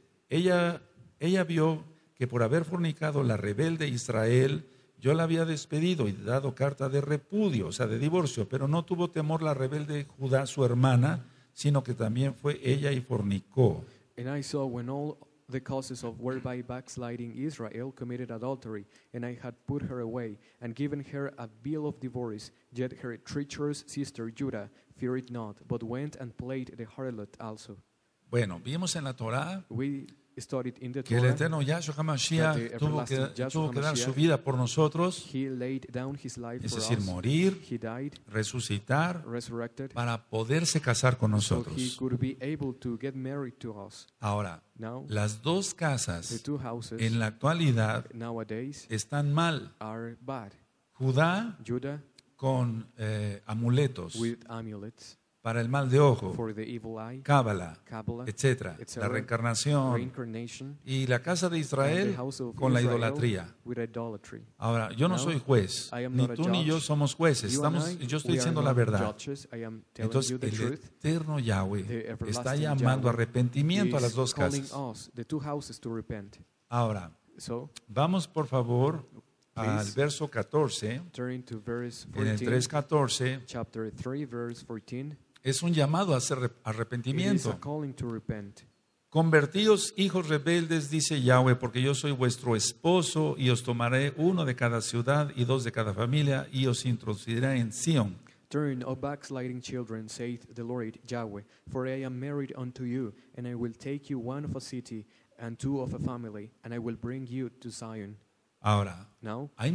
ella vio que por haber fornicado la rebelde Israel, yo la había despedido y dado carta de repudio, o sea, de divorcio, pero no tuvo temor la rebelde Judá, su hermana, sino que también fue ella y fornicó. And I saw when all the causes of whereby backsliding Israel committed adultery, and I had put her away, and given her a bill of divorce, yet her treacherous sister Judah feared not, but went and played the harlot also. Bueno, vimos en la Torá We studied in the que el Torah eterno Yahshua that the HaMashiach tuvo everlasting que dar su Mashiach, vida por nosotros, he laid down his life es for decir, us. morir, He died, resucitar, resurrected, para poderse casar con so he nosotros. could be able to get married to us. Ahora, Now, las dos the casas two houses en la actualidad nowadays están mal. are bad. Judá Judah con amuletos with amulets para el mal de ojo, for the evil eye, cábala, Kabbalah, etcétera, etc., la reencarnación, reincarnation, y la casa de and Israel the house of con la Israel idolatría. with idolatry. Ahora, yo no Now, soy juez, I am ni not a tú ni yo judge. somos jueces, You and I, yo estoy we are diciendo la not verdad. judges. I am telling Entonces, you the el truth. eterno Yahweh The everlasting está llamando a Yahweh arrepentimiento a las is dos calling casas. us, the two houses, to repent. Ahora, So, vamos por favor al Please. verso 14, turn to verse en el 14, 3:14. chapter 3, verse 14. Es un llamado a hacer It is arrepentimiento. a calling to repent. Convertíos, hijos rebeldes, dice Yahweh, porque yo soy vuestro esposo y os tomaré uno de cada ciudad y dos de cada familia y os introduciré en Sión. Turn, O backsliding children, saith the Lord Yahweh, for I am married unto you, and I will take you one of a city and two of a family, and I will bring you to Zion. Ahora, Now, hay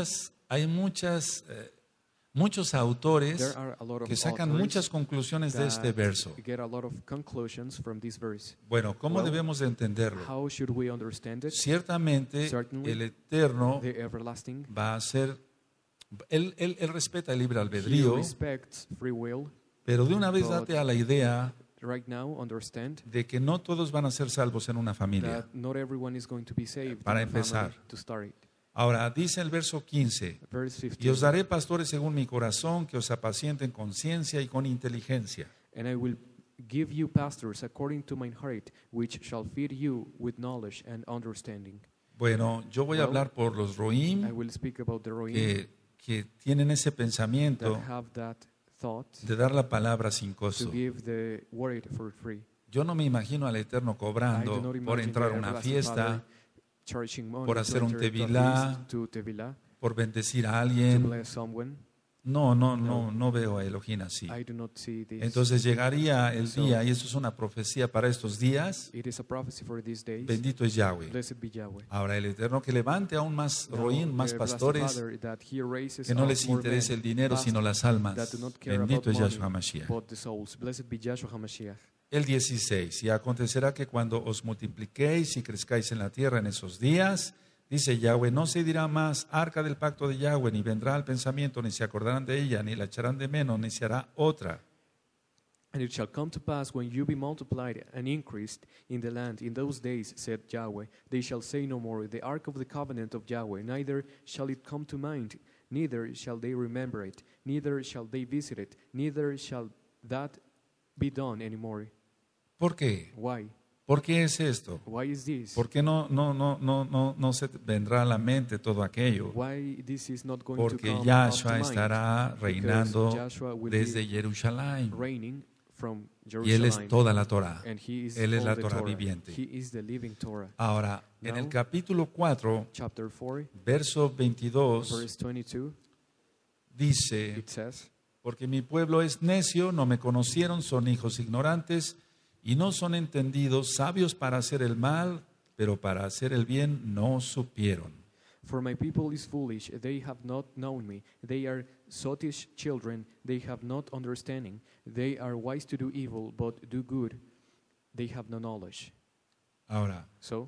muchos autores there are a lot of que sacan authors muchas conclusiones de este that verso. get a lot of conclusions from this verse. Bueno, ¿cómo Well, debemos de entenderlo? How should we understand it? Ciertamente Certainly, el Eterno The everlasting, va a ser, él respeta el libre he albedrío, respects free will. pero de una vez but date a la idea Right now, understand de que no todos van a ser salvos en una familia. that not everyone is going to be saved Para in a family empezar. to start it. Ahora, dice el verso 15, Verse y 15. os daré pastores según mi corazón, que os apacienten con ciencia y con inteligencia. And I will give you pastors according to mine heart, which shall feed you with knowledge and understanding. Bueno, yo voy a Well, hablar por los I Roim will speak about the Roim que tienen ese that pensamiento have that thought de dar la palabra sin to costo. give the word for free. Yo no me imagino al Eterno I do cobrando not por imagine entrar the a una everlasting fiesta, Father charging money por to hacer un enter to a tevilá, feast, to tevilá, por bendecir a to alguien. bless someone. No veo a Elohim así. I do not see this. Entonces llegaría el So, día, y eso es una profecía para estos días, It is a prophecy for these days. bendito es Yahweh. Blessed be Yahweh. Ahora el Eterno que levante aún más Now, Roim, más the everlasting pastores, Father, that he raises que no up les more interese men, el dinero, sino pastors, las almas. that do not care Bendito es about Yahshua money, Mashiach. but the souls. Blessed be Yahshua HaMashiach. El 16, y acontecerá que cuando os multipliquéis y crezcáis en la tierra en esos días, dice Yahweh, no se dirá más arca del pacto de Yahweh, ni vendrá al pensamiento, ni se acordarán de ella, ni la echarán de menos, ni se hará otra. And it shall come to pass when you be multiplied and increased in the land in those days, said Yahweh, they shall say no more, the ark of the covenant of Yahweh, neither shall it come to mind, neither shall they remember it, neither shall they visit it, neither shall that be done anymore. ¿Por qué? Why? ¿Por qué es esto? Why is this? ¿Por qué no se vendrá a la mente todo aquello? Why this is not going Porque to come Yahshua up to mind? estará reinando Because Joshua will desde be Jerusalén. reigning from Y Él es Jerusalem, toda la Torah. and He is Él es all la the Torah Torah. viviente. He is the living Torah. Ahora, en el Now, capítulo 4, chapter 4, verso 22, verse 22, dice: it says, porque mi pueblo es necio, no me conocieron, son hijos ignorantes y no son entendidos, sabios para hacer el mal, pero para hacer el bien no supieron. For my people is foolish, they have not known me. They are sottish children, they have not understanding. They are wise to do evil, but do good. They have no knowledge. Ahora, So,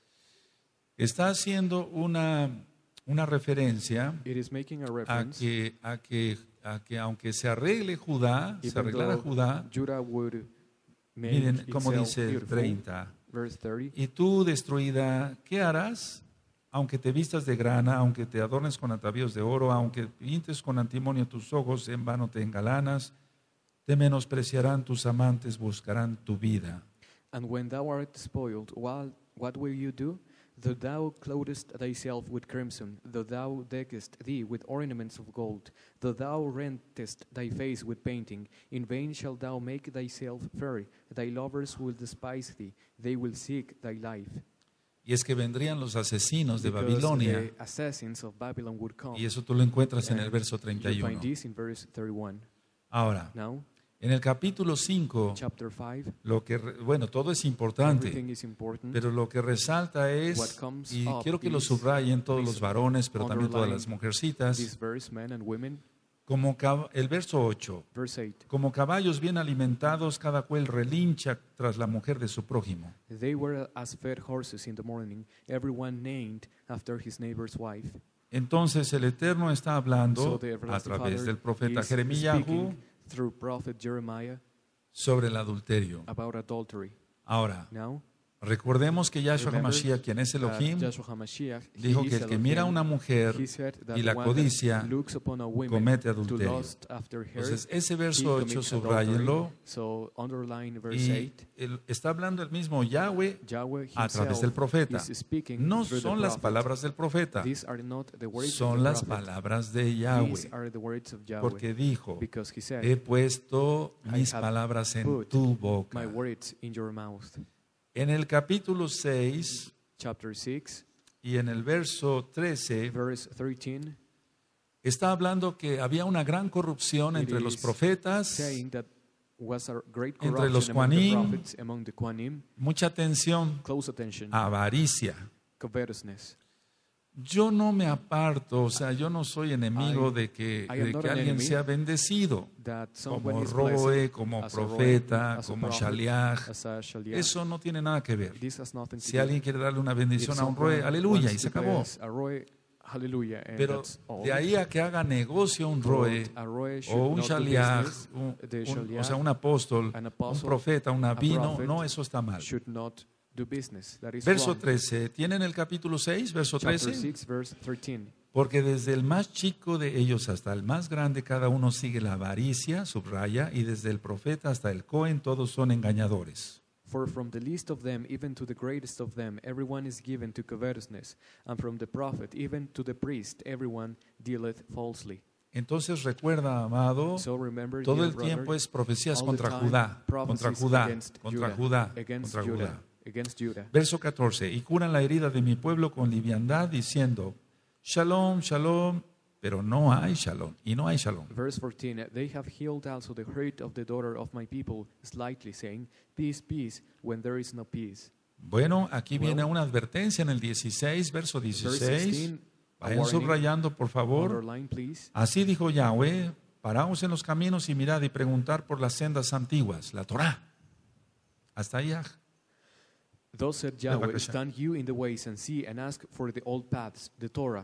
está haciendo una referencia it is making a a reference. que aunque se arregle Judá, se Even arreglara though Judá, Judah would make miren cómo itself dice el beautiful. 30, Verse 30. y tú destruida, ¿qué harás? Aunque te vistas de grana, aunque te adornes con atavíos de oro, aunque pintes con antimonio tus ojos, en vano te engalanas, te menospreciarán tus amantes, buscarán tu vida. And when thou art spoiled, what will you do? Though thou clothest thyself with crimson, though thou deckest thee with ornaments of gold, though thou rentest thy face with painting, in vain shalt thou make thyself fair. Thy lovers will despise thee, they will seek thy life. Y es que vendrían los asesinos de Because Babilonia, the assassins of Babylon would come. y eso tú lo encuentras en el And verso you 31. find this in verse 31. Ahora, Now, en el capítulo 5, chapter 5, bueno, todo es importante, everything is important. pero lo que resalta What es, comes y up quiero que lo is subrayen todos los this varones, pero también todas las underline mujercitas, This verse, men and women, el verso 8, verse 8. como caballos bien alimentados, cada cual relincha tras la mujer de su prójimo. They were as fed horses in the morning, everyone named after his neighbor's wife. Entonces el Eterno está hablando So the a everlasting través Father del profeta is Jeremías speaking through prophet Jeremiah sobre el adulterio. about adultery. Ahora, Now, recordemos que Yahshua remember HaMashiach, quien es Elohim, Yahshua HaMashiach, he dijo is que el que Elohim. mira a una mujer He said that y the la one that codicia looks upon a woman comete to adulterio. lust after her, Entonces, ese he verso 8, commits subrayenlo, adultery. So underline verse y 8. está hablando el mismo Yahweh Yahweh a través del himself profeta. is speaking No through the son las prophet. palabras del profeta, These are not the words of son the las prophet. palabras de These Yahweh, are the words of Yahweh. porque dijo: Because he said, he puesto mis I have palabras en put tu boca. my words in your mouth. En el capítulo 6 Chapter 6, y en el verso 13 verse 13, está hablando que había una gran corrupción it entre los is profetas, saying that was a great entre los corruption among the Quanim, prophets, among the Quanim. mucha atención, Close attention, avaricia. covetousness. Yo no me aparto, o sea, yo no soy enemigo de que I am not an alguien enemy sea bendecido, That someone como is Roe, blessed como as a Roe, profeta, as a como prophet, Shaliach. as a Shaliach. Eso no tiene nada que ver. This has nothing to Si do. alguien quiere darle una bendición If a un someone Roe, aleluya, wants y se to acabó. bless a Roe, hallelujah, and Pero that's all. de ahí a que haga negocio un Roe But a Roe should o un not do Shaliach, business. The o Shaliach, sea, un apóstol, an un apostle, profeta, un a rabino, prophet no, eso está mal. should not do business. That is Verso wrong. 13, ¿tienen el capítulo 6, verso Chapter 13? 6, verse 13. Porque desde el más chico de ellos hasta el más grande, cada uno sigue la avaricia, subraya, y desde el profeta hasta el Cohen, todos son engañadores. For from the least of them, even to the greatest of them, everyone is given to covetousness. And from the prophet, even to the priest, everyone dealeth falsely. Entonces recuerda, amado, So remember, todo dear el brother, tiempo es profecías all contra the time, Judá, prophecies contra Judá, against contra Judah, Judá, against contra Judah, Judá. against Judah. Verso 14, y curan la herida de mi pueblo con liviandad, diciendo, Shalom, Shalom, pero no hay Shalom, y no hay Shalom. Verse 14, they have healed also the hurt of the daughter of my people, slightly saying, peace, peace, when there is no peace. Bueno, aquí viene una advertencia en el 16, verso Verse 16. 16, a Vayan warning, subrayando, por favor. underline, please. Así dijo Yahweh, paraos en los caminos y mirad y preguntar por las sendas antiguas, la Torá. Hasta allá. Thus said Yahweh, stand you in the ways and see and ask for the old paths, the Torah.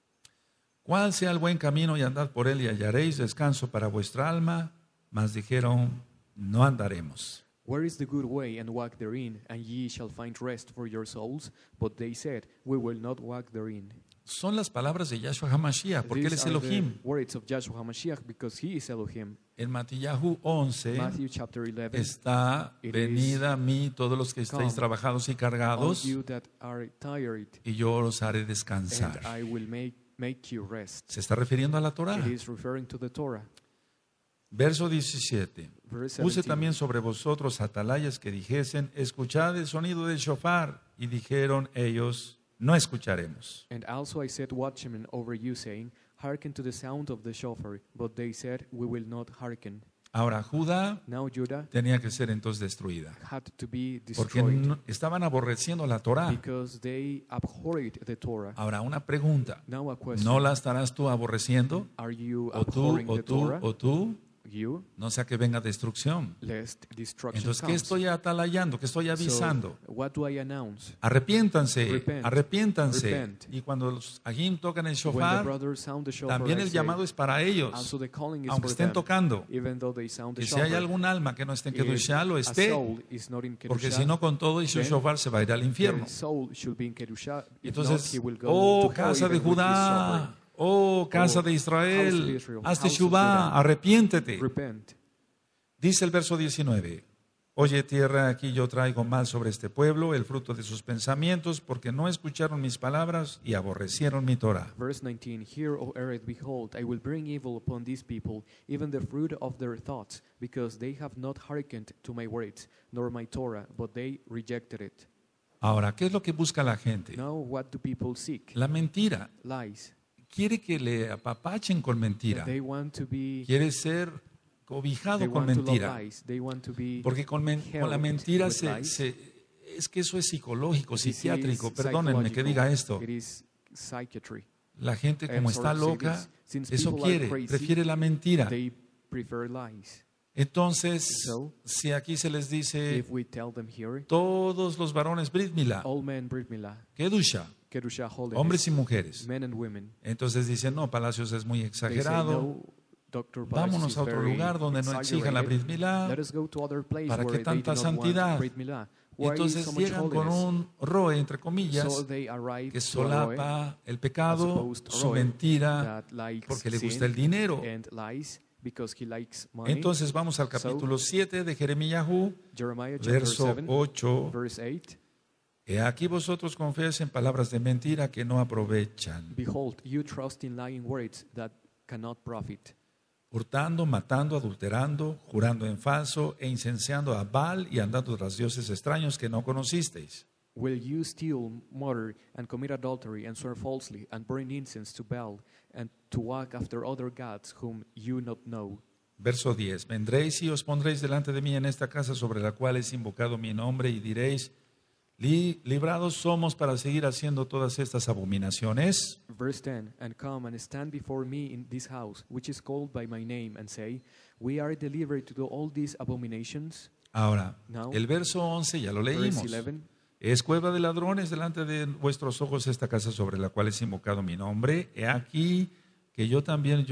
¿Cuál sea el buen camino y andad por él y hallaréis descanso para vuestra alma? Mas dijeron, no andaremos. Where is the good way, and walk therein, and ye shall find rest for your souls? But they said, we will not walk therein. Son las palabras de Yahshua HaMashiach, porque él These es are Elohim. the words of Yahshua HaMashiach, because he is Elohim. En Matillahu 11 Matthew chapter 11, está, it venid a mí todos los que estáis come, trabajados y all cargados, you that are tired, y yo os haré and descansar. I will make you rest. Se está refiriendo a la Torá. It is referring to the Torah. Verso 17. Verse Puse 17. también sobre vosotros atalayas que dijesen, escuchad el sonido del shofar. Y dijeron ellos, no escucharemos. And also I set watchmen over you, saying, hearken to the sound of the shofar. But they said, we will not hearken. Ahora Judá Now Judah tenía que ser entonces destruida, had to be porque destroyed estaban aborreciendo la Torá. because they abhorred the Torah. Ahora una pregunta, Now a question. ¿no la estarás tú aborreciendo? Are you ¿O tú, abhorring o the tú, Torah? o tú? You, No sea que venga destrucción. lest destruction Entonces, ¿qué comes. estoy atalayando? ¿Qué estoy avisando? So, what do I announce? Arrepiéntanse, Repent. arrepiéntanse. Repent. Y cuando los agim tocan el When the shofar, brothers sound the shofar, también I el say, llamado es para ellos, also the calling is aunque for estén them, tocando. even though they sound the Que si hay shofar. algún alma que no esté en If Kedushá, lo a esté, soul is not in porque Kedusha, si no, con todo y su then shofar se va a ir al infierno. their soul should be in Kedusha. If Entonces, not, he will go oh to hell casa de even with his Judá, shofar. oh casa Oh, de house Israel, of Israel, hazte house of Shuvá, Judah. arrepiéntete. Repent. Dice el verso 19, oye tierra, aquí yo traigo mal sobre este pueblo, el fruto de sus pensamientos, porque no escucharon mis palabras y aborrecieron mi Torah. Verse 19, Hear, O earth, behold, I will bring evil upon these people, even the fruit of their thoughts, because they have not hearkened to my words, nor my Torah, but they rejected it. Ahora, ¿qué es lo que busca la gente? Now what do people seek? La mentira. Lies. Quiere que le apapachen con mentira. They want to be, Quiere ser cobijado they con want to love mentira. lies. They want to be Porque con la helped mentira with lies. es que eso es psicológico, This is psiquiátrico. Perdónenme que psychological. diga esto. It is psychiatry. La gente como I'm está sorry to say loca, this. Since eso people are quiere, crazy, prefiere la mentira. They prefer lies. Entonces, So, si aquí se les dice, If we tell them here, todos los varones Brit Milá, all men Brit Milah, Kedusha, Kedusha holiness, hombres y mujeres. men and women. Entonces dicen, no, Palacios es muy They say, exagerado. no, Dr. Palacios Vámonos is a otro very lugar donde no exijan la Brit exaggerated. Milá. Let us go to other place ¿Para where qué they do tanta not santidad? want Brit Milah. Y Why entonces so much llegan con holiness? un roe, entre comillas, So they arrive que to a roe, solapa el a pecado, supposed su roe mentira, that likes porque le sin gusta el dinero. and lies because he likes money. Entonces vamos al capítulo 7 de Jeremías, Jeremiah chapter verso 7, 8. verse 8. He aquí vosotros confiáis en palabras de mentira que no aprovechan, Behold, you trust in lying words that cannot profit, hurtando, matando, adulterando, jurando en falso e incendiando a Baal y andando tras dioses extraños que no conocisteis. Will you steal, murder, and commit adultery, and swear falsely, and burn incense to Baal, and to walk after other gods whom you not know? Verso 10. Vendréis y os pondréis delante de mí en esta casa sobre la cual es invocado mi nombre y diréis, librados somos para seguir haciendo todas estas abominaciones. Verse 10, And come and stand before me in this house, which is called by my name, and say, We are delivered to do all these abominations. Ahora, Now, el verso 11 ya lo verse leímos. 11, Es cueva de ladrones delante de vuestros ojos esta casa sobre la cual es invocado mi nombre. He aquí que yo también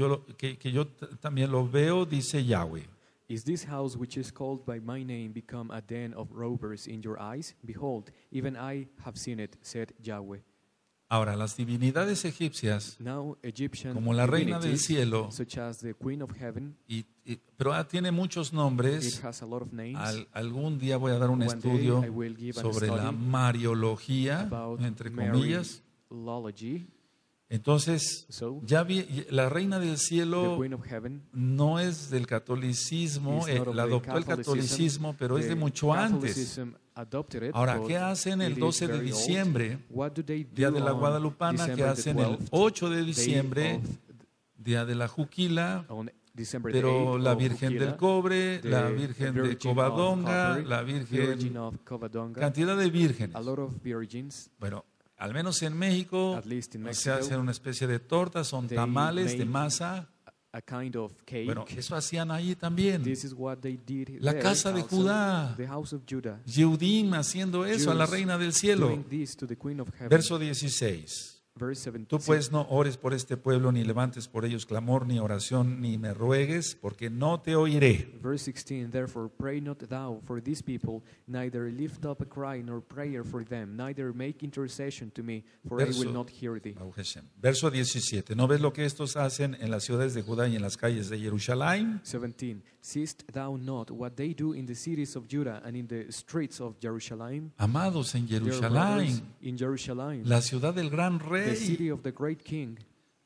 lo veo, dice Yahweh. Is this house which is called by my name become a den of robbers in your eyes? Behold, even I have seen it, said Yahweh. Ahora, las divinidades egipcias, Now Egyptian como la reina del divinities, cielo, such as the Queen of Heaven, pero tiene muchos it nombres. has a lot of names. Algún día voy a dar un One day estudio I will give an sobre la study mariología, about entre comillas. Mariology. Entonces, So, ya la reina del the cielo Queen of Heaven no es del catolicismo, is not of la the adoptó el Catholicism. catolicismo, pero es de The mucho antes. Catholicism adopted it, Ahora, but ¿qué hacen el it is 12 de very old. diciembre, What do they do día de la on Guadalupana? ¿Qué December the hacen el 12th, 8 de day diciembre, of día de la Juquila? on December the Pero 8th la of Virgen Juquila, del Cobre, the la Virgen de Virgin of Covadonga, Copper, la Virgin Virgen, of Covadonga, cantidad de vírgenes. a lot of virgins, Bueno, al menos en México at least in se Mexico, hacen una especie de tortas, son they tamales de make masa. a kind of cake. Bueno, eso hacían ahí también. This is what they did La there casa de also, Judá. the house of Judah, Yehudim haciendo eso a la Jews reina del cielo. doing this to the Queen of Heaven. Verso 16. Verse 17. Tú pues no ores por este pueblo, ni levantes por ellos clamor, ni oración, ni me ruegues, porque no te oiré. Verse 16, Therefore pray not thou for these people, neither lift up a cry nor prayer for them, neither make intercession to me, for I will not hear thee. Verso 17. ¿No ves lo que estos hacen en las ciudades de Judá y en las calles de Jerusalén? 17, Seest thou not what they do in the cities of Judah and in the streets of Jerusalem? Amados, en Their brothers Jerusalén, in Jerusalem, la ciudad del gran the rey, city of the great king,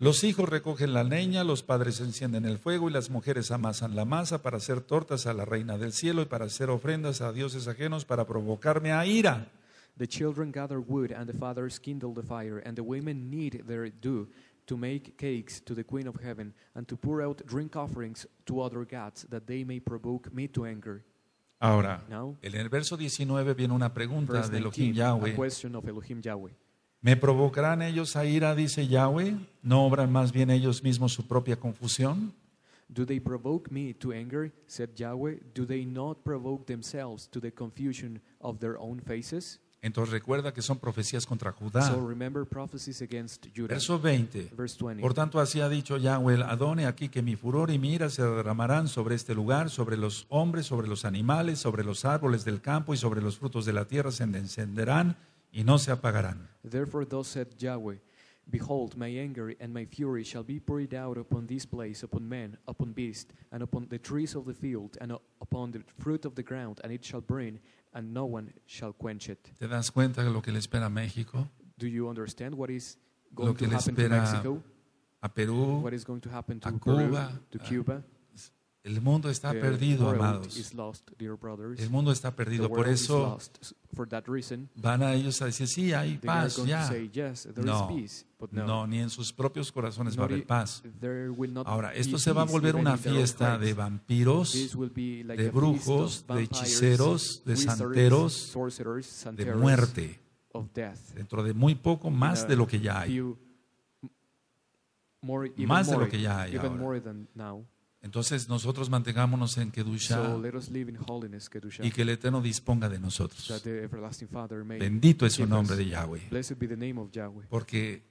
Los hijos recogen la leña, los padres encienden el fuego y las mujeres amasan la masa para hacer tortas a la reina del cielo y para hacer ofrendas a dioses ajenos para provocarme a ira. The children gather wood and the fathers kindle the fire, and the women knead their dough to make cakes to the Queen of Heaven and to pour out drink offerings to other gods, that they may provoke me to anger. Ahora, Now, en el verso 19 viene una pregunta verse de 19, Elohim a Yahweh. question of Elohim Yahweh. ¿Me provocarán ellos a ira, dice Yahweh? ¿No obran más bien ellos mismos su propia confusión? Do they provoke me to anger, said Yahweh? Do they not provoke themselves to the confusion of their own faces? Entonces recuerda que son profecías contra Judá. So remember prophecies against Judah. Verso 20. Verse 20. Por tanto, así ha dicho Yahweh el Adone, aquí que mi furor y mi ira se derramarán sobre este lugar, sobre los hombres, sobre los animales, sobre los árboles del campo y sobre los frutos de la tierra, se encenderán y no se apagarán. Therefore thus said Yahweh, behold, my anger and my fury shall be poured out upon this place, upon man, upon beast, and upon the trees of the field, and upon the fruit of the ground, and it shall burn, and no one shall quench it. ¿Te das cuenta de lo que le espera a México? Do you understand what is Lo going que to le happen to espera Mexico? a Perú, What is going to happen to a Peru, Cuba, to Cuba? el mundo está The perdido, world amados. is lost, dear brothers. El mundo está The perdido. Por world is eso lost. For that reason, van a ellos a decir, sí, hay they are paz, going to ya. say, yes, there No, is peace, but no. No, ni en sus propios corazones va a Not haber paz. there will not Ahora, be esto se va a peace volver even una in their own fiesta hearts. de vampiros, This will be like de a feast brujos, of de vampires, hechiceros, de wizards, santeros, sorcerers, de santeros, muerte. of death. Dentro de muy poco, más In a de lo que ya hay. few- more, even Más de more, lo que ya hay even ahora. more than now. Entonces nosotros mantengámonos en So Kedusha let us live in holiness, Kedusha, y que el Eterno disponga de that nosotros. the everlasting Father may Bendito es su give nombre us. de Yahweh, Blessed be the name of Yahweh. porque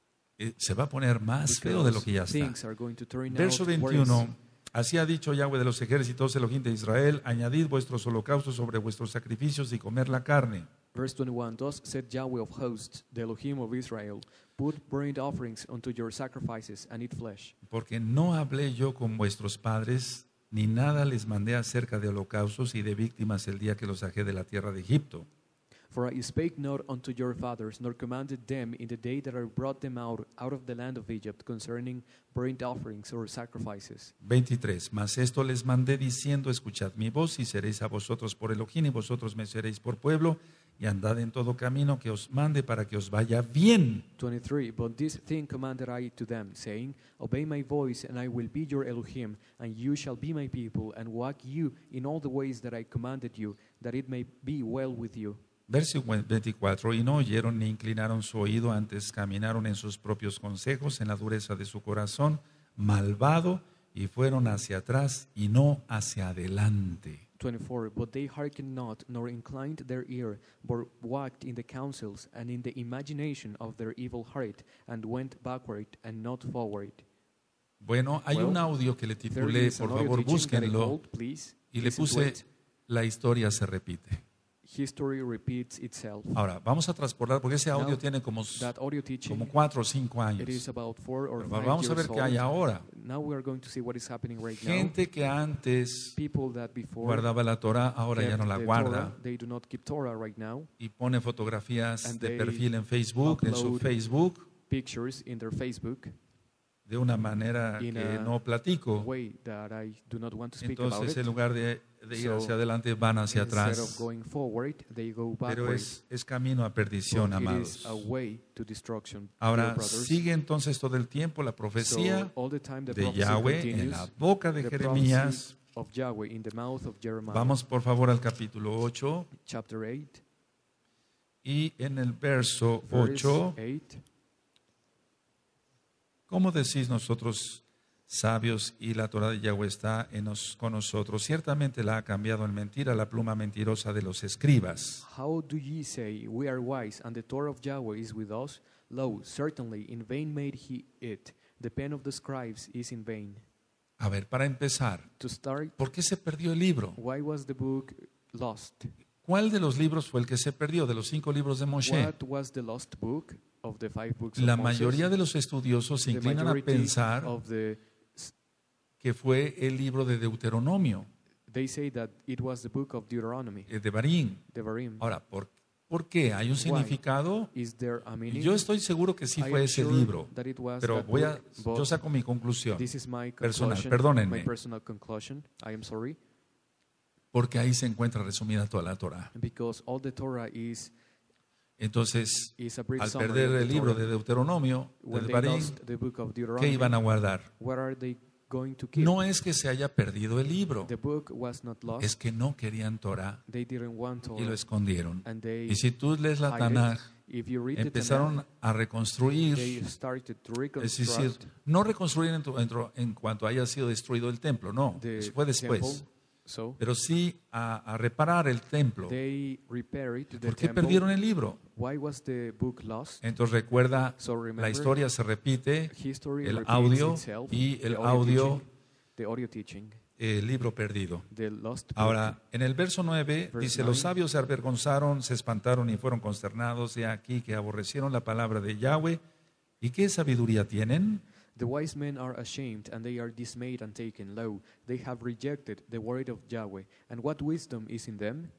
se va a poner más feo de lo que ya Because está. things are going to turn Verso out worse. 21. Así ha dicho Yahweh de los ejércitos, Elohim de Israel, añadid vuestros holocaustos sobre vuestros sacrificios y comer la carne. Verse 21, thus said Yahweh of hosts, the Elohim of Israel, put burnt offerings unto your sacrifices, and eat flesh. Porque no hablé yo con vuestros padres, ni nada les mandé acerca de holocaustos y de víctimas el día que los saqué de la tierra de Egipto. For I spake not unto your fathers, nor commanded them in the day that I brought them out of the land of Egypt, concerning burnt offerings or sacrifices. 23. Mas esto les mandé diciendo, escuchad mi voz y seréis a vosotros por Elohim y vosotros me seréis por pueblo y andad en todo camino que os mande para que os vaya bien. 23, but this thing commanded I to them, saying, obey my voice, and I will be your Elohim, and you shall be my people, and walk you in all the ways that I commanded you, that it may be well with you. Verso 24. Y no oyeron ni inclinaron su oído, antes caminaron en sus propios consejos, en la dureza de su corazón, malvado, y fueron hacia atrás y no hacia adelante. 24, but they hearkened not, nor inclined their ear, but walked in the counsels and in the imagination of their evil heart, and went backward and not forward. Bueno, hay un audio que le There titulé, is por an audio favor teaching that I búsquenlo, called, please, y le listen to puse, it. la historia se repite. History repeats itself. Ahora, vamos a transportar, porque ese audio Now, tiene como That audio teaching, 4 o 5 it is años. about 4 or 5 Pero vamos a ver years qué hay old. ahora. Now we are going to see what is happening right now. Gente que antes People that before guardaba la Torah, ahora ya kept no la the guarda. Torah, they do not keep Torah right now. Y pone fotografías And de they perfil en Facebook, en su upload Facebook, Pictures in their Facebook de una manera in que a no platico. way that I do not want to speak about Entonces, it. en lugar de ir So, hacia adelante, van hacia Instead of atrás. going forward, they go Pero backward. es camino a perdición, But it amados. is a way to destruction, dear Ahora, brothers. sigue entonces todo el tiempo la profecía So all the time the de prophecy Yahweh en continues, la boca de the Jeremías. prophecy of Yahweh in the mouth of Jeremiah. Vamos por favor al capítulo 8 Chapter 8, y en el verso verse 8, 8. ¿cómo decís nosotros sabios y la Torah de Yahweh está con nosotros? Ciertamente la ha cambiado en mentira la pluma mentirosa de los escribas. How do ye say, we are wise, and the Torah of Yahweh is with us? Lo, certainly in vain made he it. The pen of the scribes is in vain. A ver, para empezar, To start, ¿por qué se perdió el libro? why was the book lost? ¿Cuál de los libros fue el que se perdió de los 5 libros de Moshe? What was the lost book of the 5 books La of Moses? mayoría de los estudiosos se The inclinan a majority pensar of the, que fue el libro de Deuteronomio, they say that it was the book of Deuteronomy, de Barín. Devarim. Ahora, ¿Por qué? ¿Hay un significado? Is there a meaning? Yo estoy seguro que sí I fue am ese sure libro, that it was pero that book, yo but saco mi conclusión this is my personal, conclusion, perdónenme, my personal conclusion. I am sorry. porque ahí se encuentra resumida toda la Torah. Because all the Torah is Entonces, a brief al summary perder of the el libro Torah. de Deuteronomio, When del they Barín, lost the book of ¿qué Deuteronomy, iban a guardar? what are they going to keep? No es que se haya perdido el libro, The book was not lost. es que no querían Torah They didn't want y lo Torah. escondieron. And they Y si tú lees la hide it. Tanaj, If you read the empezaron Tanakh, a reconstruir, they started to es decir, reconstruct no reconstruir en cuanto haya sido destruido el templo, no, the eso fue después, temple. So pero sí a reparar el templo. they repaired the ¿Por qué temple. perdieron el libro? Why was the book lost? Entonces recuerda, So remember, la historia se repite, history el repeats audio itself, y el the audio, the audio teaching, el libro perdido. the lost book. Ahora, en el verso 9 Verse dice, 9. los sabios se avergonzaron, se espantaron y fueron consternados, y aquí que aborrecieron la palabra de Yahweh. ¿Y qué sabiduría tienen? The wise men are ashamed, and they are dismayed and taken low. They have rejected the word of Yahweh. And what wisdom is in them?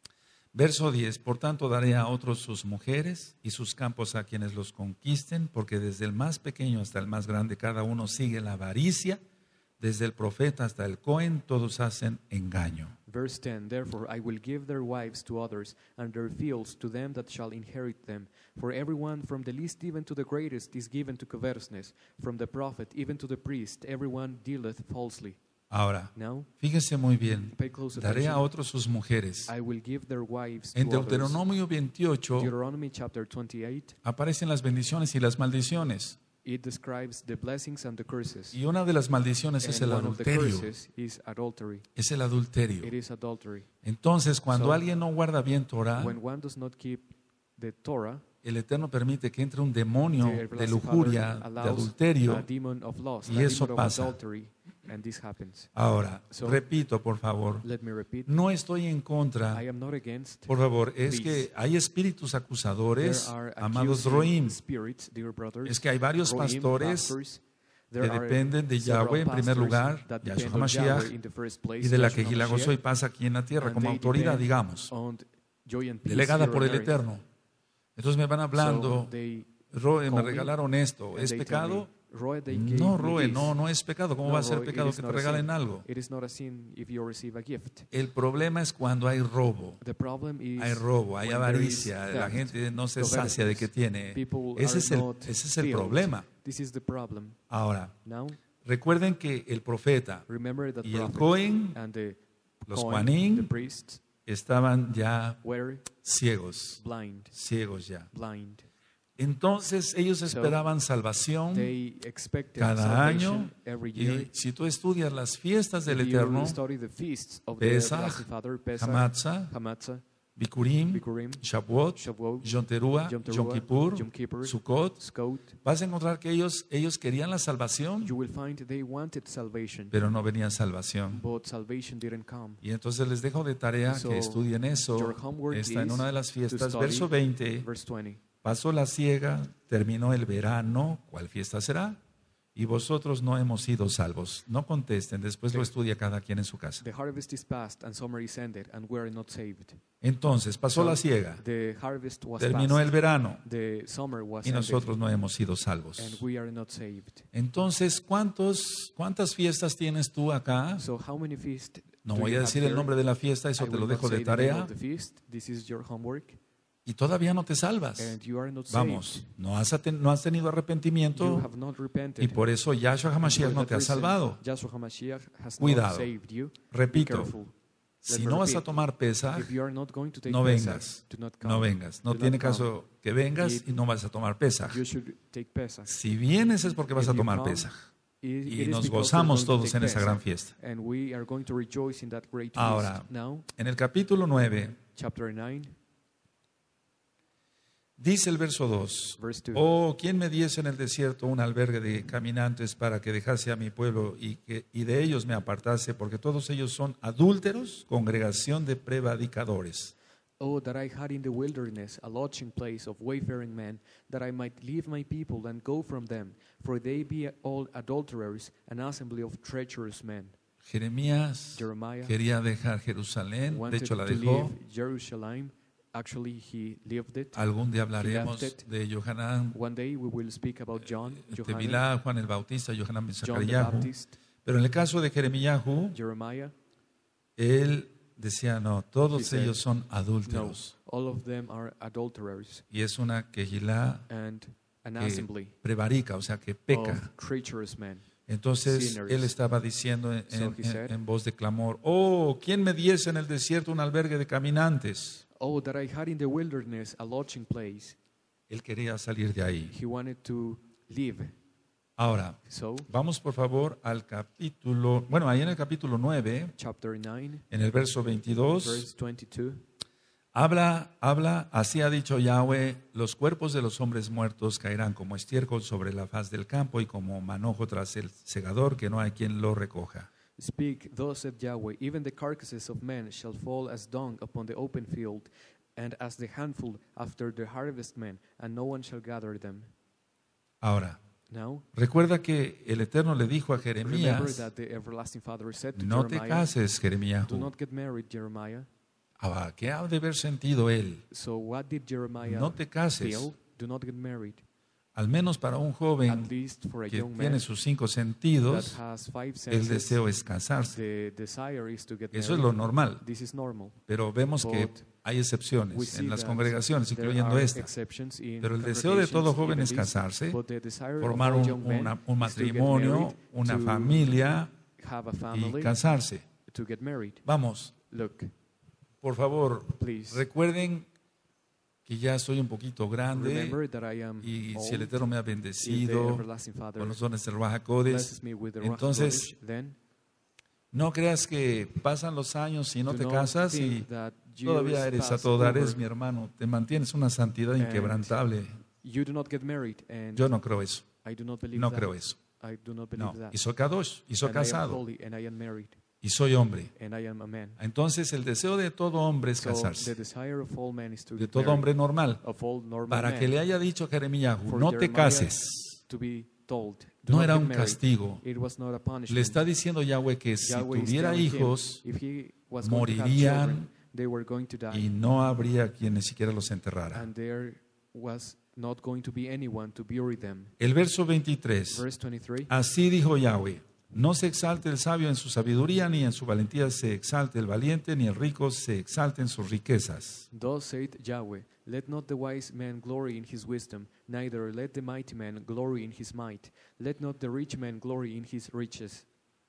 Verso 10, por tanto daré a otros sus mujeres y sus campos a quienes los conquisten, porque desde el más pequeño hasta el más grande cada uno sigue la avaricia, desde el profeta hasta el Cohen todos hacen engaño. Verse 10, therefore I will give their wives to others, and their fields to them that shall inherit them. For everyone from the least even to the greatest is given to covetousness. From the prophet even to the priest, everyone dealeth falsely. Ahora, Now, fíjense muy bien, pay close daré a attention. otros sus mujeres. I will give their wives to En others. Deuteronomio 28 Deuteronomy chapter 28, aparecen las bendiciones y las maldiciones. it describes the blessings and the curses. Y una de las maldiciones es And el one of the adulterio. curses is adultery. Es el adulterio. It is adultery. Entonces, cuando So, alguien no guarda bien Torah, When one does not keep the Torah, el Eterno permite que entre un demonio the de everlasting lujuria, Father de allows adulterio. a demon of lust, Y a eso demon of pasa. adultery, and this happens. Ahora, So, repito, por favor, Let me repeat. no estoy en contra. I am not against. Por favor, es Please. que hay espíritus There acusadores, are amados accusing Roim. spirits, dear brothers. Es que hay varios Roim, pastores pastors. que There are dependen de several Yahweh en primer pastors lugar, that Yahshua depend on Mashiach, Yahweh in the first place, y de la Yahshua que Gila Mashiach, gozo y paz aquí en la tierra and como they autoridad, depend digamos, on joy and peace delegada here por on el earth. Eterno. Entonces me van hablando, So they Roe, me call me, regalaron esto, and ¿es they tell pecado? me, Roe, they gave No, me Roe, this. no es pecado. ¿Cómo No, va a ser Roe, pecado it que is te not a regalen sin. algo? It is not a sin if you receive a gift. El problema es cuando hay robo. The problem is Hay robo, hay when there avaricia, is la theft, gente no se covetousness. sacia de que tiene. People Ese are not es el filled. problema. This is the problem. Ahora, Now, recuerden que el profeta remember that y el prophet Cohen, and the los Cohen, Juanín, the priests, estaban ya were ciegos, blind. ciegos ya. Blind. Entonces ellos esperaban salvación They expected cada año. salvation every year. Y si tú estudias las fiestas del If you Eterno, study the feasts of the Pesach, Everlasting Father, Pesach, Hamatzah, Hamatzah, Bikurim, Bikurim, Shavuot, Shavuot, Yom Teruah, Yom Yom Teruah, Kippur, Yom Kippur, Sukkot, Sukkot, vas a encontrar que ellos querían la salvación, you will find they wanted salvation, pero no venía salvación. but salvation didn't come. Y entonces les dejo de tarea So, que estudien eso. your homework Está en is una de las to fiestas, study verso 20. Verse 20. Pasó la siega, terminó el verano, ¿cuál fiesta será? Y vosotros no hemos sido salvos. No contesten, después lo estudia cada quien en su casa. The harvest is past and summer is ended and we are not saved. Entonces, pasó So, la siega, The harvest was terminó past. el verano The summer was y ended nosotros no hemos sido and salvos. we are not saved. Entonces, ¿cuántas fiestas tienes tú acá? So how many feasts No do voy you a have decir el here? nombre de la fiesta, eso I te lo will dejo not de say the name tarea. of the feast. This is your homework. Y todavía no te salvas. And you are not Vamos, saved. no has tenido You arrepentimiento have not repented. y por eso Yahshua For HaMashiach no that te ha reason, salvado. Yahshua HaMashiach has Cuidado. not saved you. Be Repito, careful. Let si me no vas a repeat. tomar Pesaj, If you are not going to take no Pesach, vengas, do not come. no vengas. No Do tiene not come. caso que vengas y no vas a tomar Pesaj. You should take Pesach. Si vienes es porque vas If a you tomar come, Pesaj. It Y is nos because we're gozamos going to todos take en esa gran Pesach, fiesta. and we are going to rejoice in that great feast. Ahora, Now, en el capítulo 9, chapter 9, dice el verso 2, verse 2. oh, ¿quién me diese en el desierto un albergue de caminantes para que dejase a mi pueblo y de ellos me apartase? Porque todos ellos son adúlteros, congregación de prevaricadores. Oh, that I had in the wilderness a lodging place of wayfaring men, that I might leave my people and go from them, for they be all adulterers, an assembly of treacherous men. Jeremías Jeremiah quería dejar Jerusalén, de wanted hecho la to dejó, leave Jerusalem. Actually, he lived it. Algún día hablaremos de Yohanan, One day we will speak about John, Tevilá, Juan el Bautista, Yohanan ben John the Zacaríahu. Baptist, Pero en el caso de Jeremíahu, Jeremiah. él decía, no, todos He said, ellos son No, adúlteros. all of them are adulterers Y es una quejilá and an que assembly prevarica, o sea, que peca. of treacherous men. Entonces sinners. él estaba diciendo So he said, en voz de clamor, oh, ¿quién me diese en el desierto un albergue de caminantes? Oh, that I had in the wilderness a lodging place. Él quería salir de ahí. He wanted to live. Ahora, So, vamos por favor al capítulo, bueno, ahí en el capítulo 9, chapter 9, en el verso 22, verse 22. habla, así ha dicho Yahweh, los cuerpos de los hombres muertos caerán como estiércol sobre la faz del campo y como manojo tras el segador, que no hay quien lo recoja. Speak, thus said Yahweh, even the carcasses of men shall fall as dung upon the open field, and as the handful after the harvestmen, and no one shall gather them. Ahora, Now, recuerda que el Eterno le dijo a remember Jeremías, that the everlasting Father said to no te Jeremiah, cases, do Jeremíahu. not get married, Jeremiah. Ahora, ¿qué ha de haber sentido él? So what did Jeremiah No te cases, feel? Do not get married. al menos para un At joven least for a que young tiene man sus 5 that sentidos, has 5 el senses, deseo es casarse. the desire is to get Eso es married. lo normal, This is normal. pero vemos que But hay we excepciones see en las that congregaciones, there incluyendo are esta. exceptions in Pero el deseo de todo congregations, joven even es this, casarse, but the desire formar of all un young men un is to get matrimonio, married, una to familia have a y family, casarse. to get married. Vamos, Look, por favor, please, recuerden que ya soy un poquito grande remember that I am y si el old. Eterno me ha If the bendecido everlasting Father con los dones del Ruach HaKodesh, blesses me with the Ruach entonces HaKodesh, then no creas que pasan los años y no do te not casas think y that todavía years eres a pass todo dar, over. eres mi hermano, te mantienes una santidad And inquebrantable. You do not get married, and Yo no creo eso, I do not believe no that. creo eso. I do not believe No, that. y soy kadosh, y soy And I am casado, holy, and I am married, y soy hombre. and I am a man. Entonces el deseo de todo hombre es So the casarse, desire of all men is to de get todo married, hombre normal, of all normal para men, que le haya dicho a Jeremías, for no te Jeremiah cases. to be told, do No not era get un married. castigo. It was not a punishment. Le está diciendo Yahweh que si Yahweh is tuviera telling him, hijos, if he was going to have morirían children, they were going to die, y no habría quien ni siquiera los enterrara. and there was not going to be anyone to bury them. El verso 23. Verse 23. Así dijo Yahweh, no se exalte el sabio en su sabiduría, ni en su valentía se exalte el valiente, ni el rico se exalte en sus riquezas. Thus saith Yahweh, let not the wise man glory in his wisdom, neither let the mighty man glory in his might. Let not the rich man glory in his riches.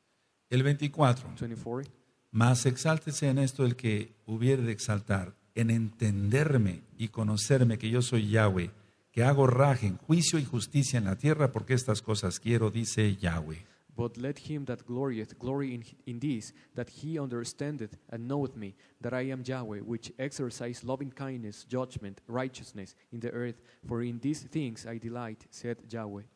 El 24. 24. Mas exáltese en esto el que hubiere de exaltar, en entenderme y conocerme que yo soy Yahweh, que hago rajen, juicio y justicia en la tierra, porque estas cosas quiero, dice Yahweh. But let him that glorieth glory in this, that he understandeth and knoweth me, that I am Yahweh, which exercise loving kindness, judgment, righteousness in the earth. For in these things I delight, said Yahweh.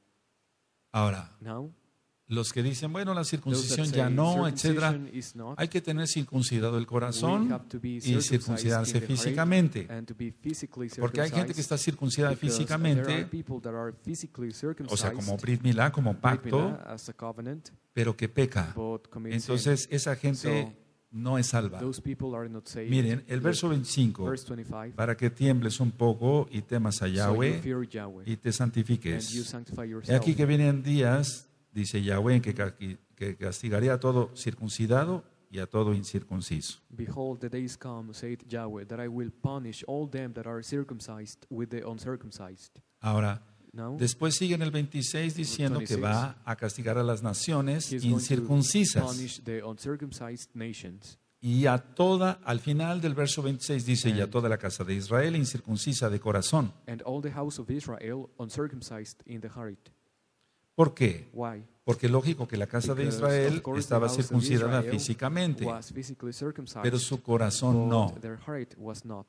Ahora, Now, los que dicen, bueno, la those that circuncisión say ya no, etcétera, circumcision is not, hay que tener circuncidado el we corazón have to be y circumcised circuncidarse in the heart físicamente. and to be physically Porque hay gente que está circumcised, circuncidada because there are físicamente, people that are physically o sea, circumcised, como Brit Milá, como Brit pacto, Milah as a covenant, pero que peca. but commit sin. Entonces, esa gente So, no es salva. Those people are not saved. Miren, el verso 25, Verse 25. para que tiembles un poco y temas a So you Yahweh fear Yahweh, y te and you santifiques. sanctify He yourself. aquí que vienen días, dice Yahweh, que castigaré a todo circuncidado y a todo incircunciso. Behold, the days come, saith Yahweh, that I will punish all them that are circumcised with the uncircumcised. Ahora, Now, después sigue en el 26 diciendo que 26. va a castigar a las naciones he's going to incircuncisas. punish the uncircumcised nations. Y a toda, al final del verso 26 dice, y a toda la casa de Israel incircuncisa de corazón. And all the house of Israel uncircumcised in the heart. ¿Por qué? Why? Porque es lógico que la casa de Because, Israel of course, estaba the house of circuncidada Israel físicamente, was physically circumcised, pero su corazón no. but their heart was not.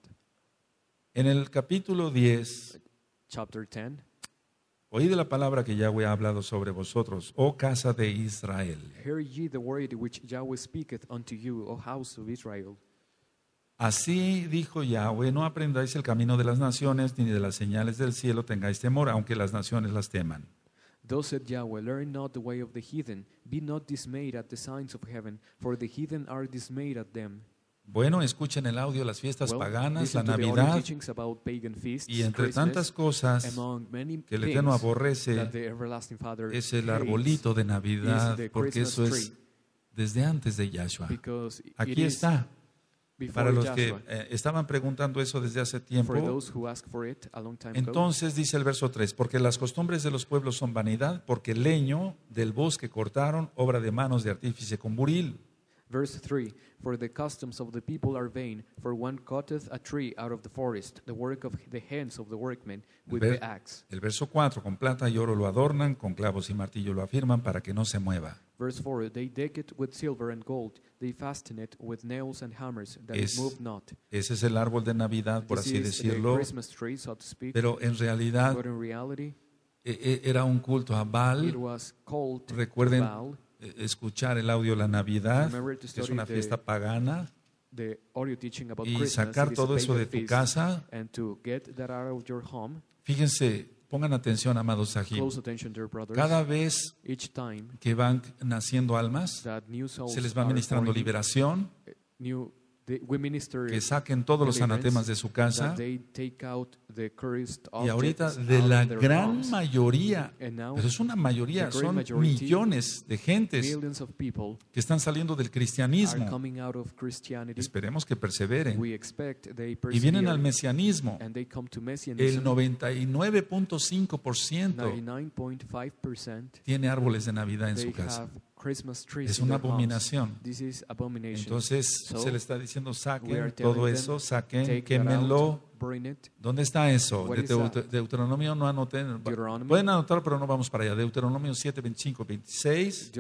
En el capítulo 10, Chapter 10. oíd la palabra que Yahweh ha hablado sobre vosotros, oh casa de Israel. Hear ye the word which Yahweh speaketh unto you, O house of Israel. Así dijo Yahweh, no aprendáis el camino de las naciones, ni de las señales del cielo tengáis temor, aunque las naciones las teman. Thus said Yahweh, learn not the way of the heathen, be not dismayed at the signs of heaven, for the heathen are dismayed at them. Bueno, escuchen el audio, las fiestas paganas, la Navidad, y entre tantas cosas que el Eterno aborrece es el arbolito de Navidad, porque eso es desde antes de Yahshua. Aquí está. Para los que estaban preguntando eso desde hace tiempo, entonces dice el verso 3, porque las costumbres de los pueblos son vanidad, porque el leño del bosque cortaron, obra de manos de artífice con buril. Verse 3, for the customs of the people are vain, for one cutteth a tree out of the forest, the work of the hands of the workmen with the axe. El verso 4, con plata y oro lo adornan, con clavos y martillo lo afirman para que no se mueva. Verse 4, they deck it with silver and gold, they fasten it with nails and hammers, that it move not. Ese es el árbol de Navidad, por así decirlo, tree, so to speak, pero en realidad era un culto a Baal. Recuerden escuchar el audio de la Navidad, que es una fiesta pagana, y sacar todo eso de tu casa. Fíjense, pongan atención, amados Sahim. Cada vez que van naciendo almas, se les va ministrando liberación, que saquen todos los anatemas de su casa. Y ahorita de la gran mayoría, pero es una mayoría, son millones de gentes que están saliendo del cristianismo. Esperemos que perseveren. Y vienen al mesianismo. El 99.5% tiene árboles de Navidad en su casa. Es una abominación. Entonces se le está diciendo, saquen todo eso, saquen, quémenlo. ¿Dónde está eso? Deuteronomio no anoten. Pueden anotar, pero no vamos para allá. Deuteronomio 7, 25, 26.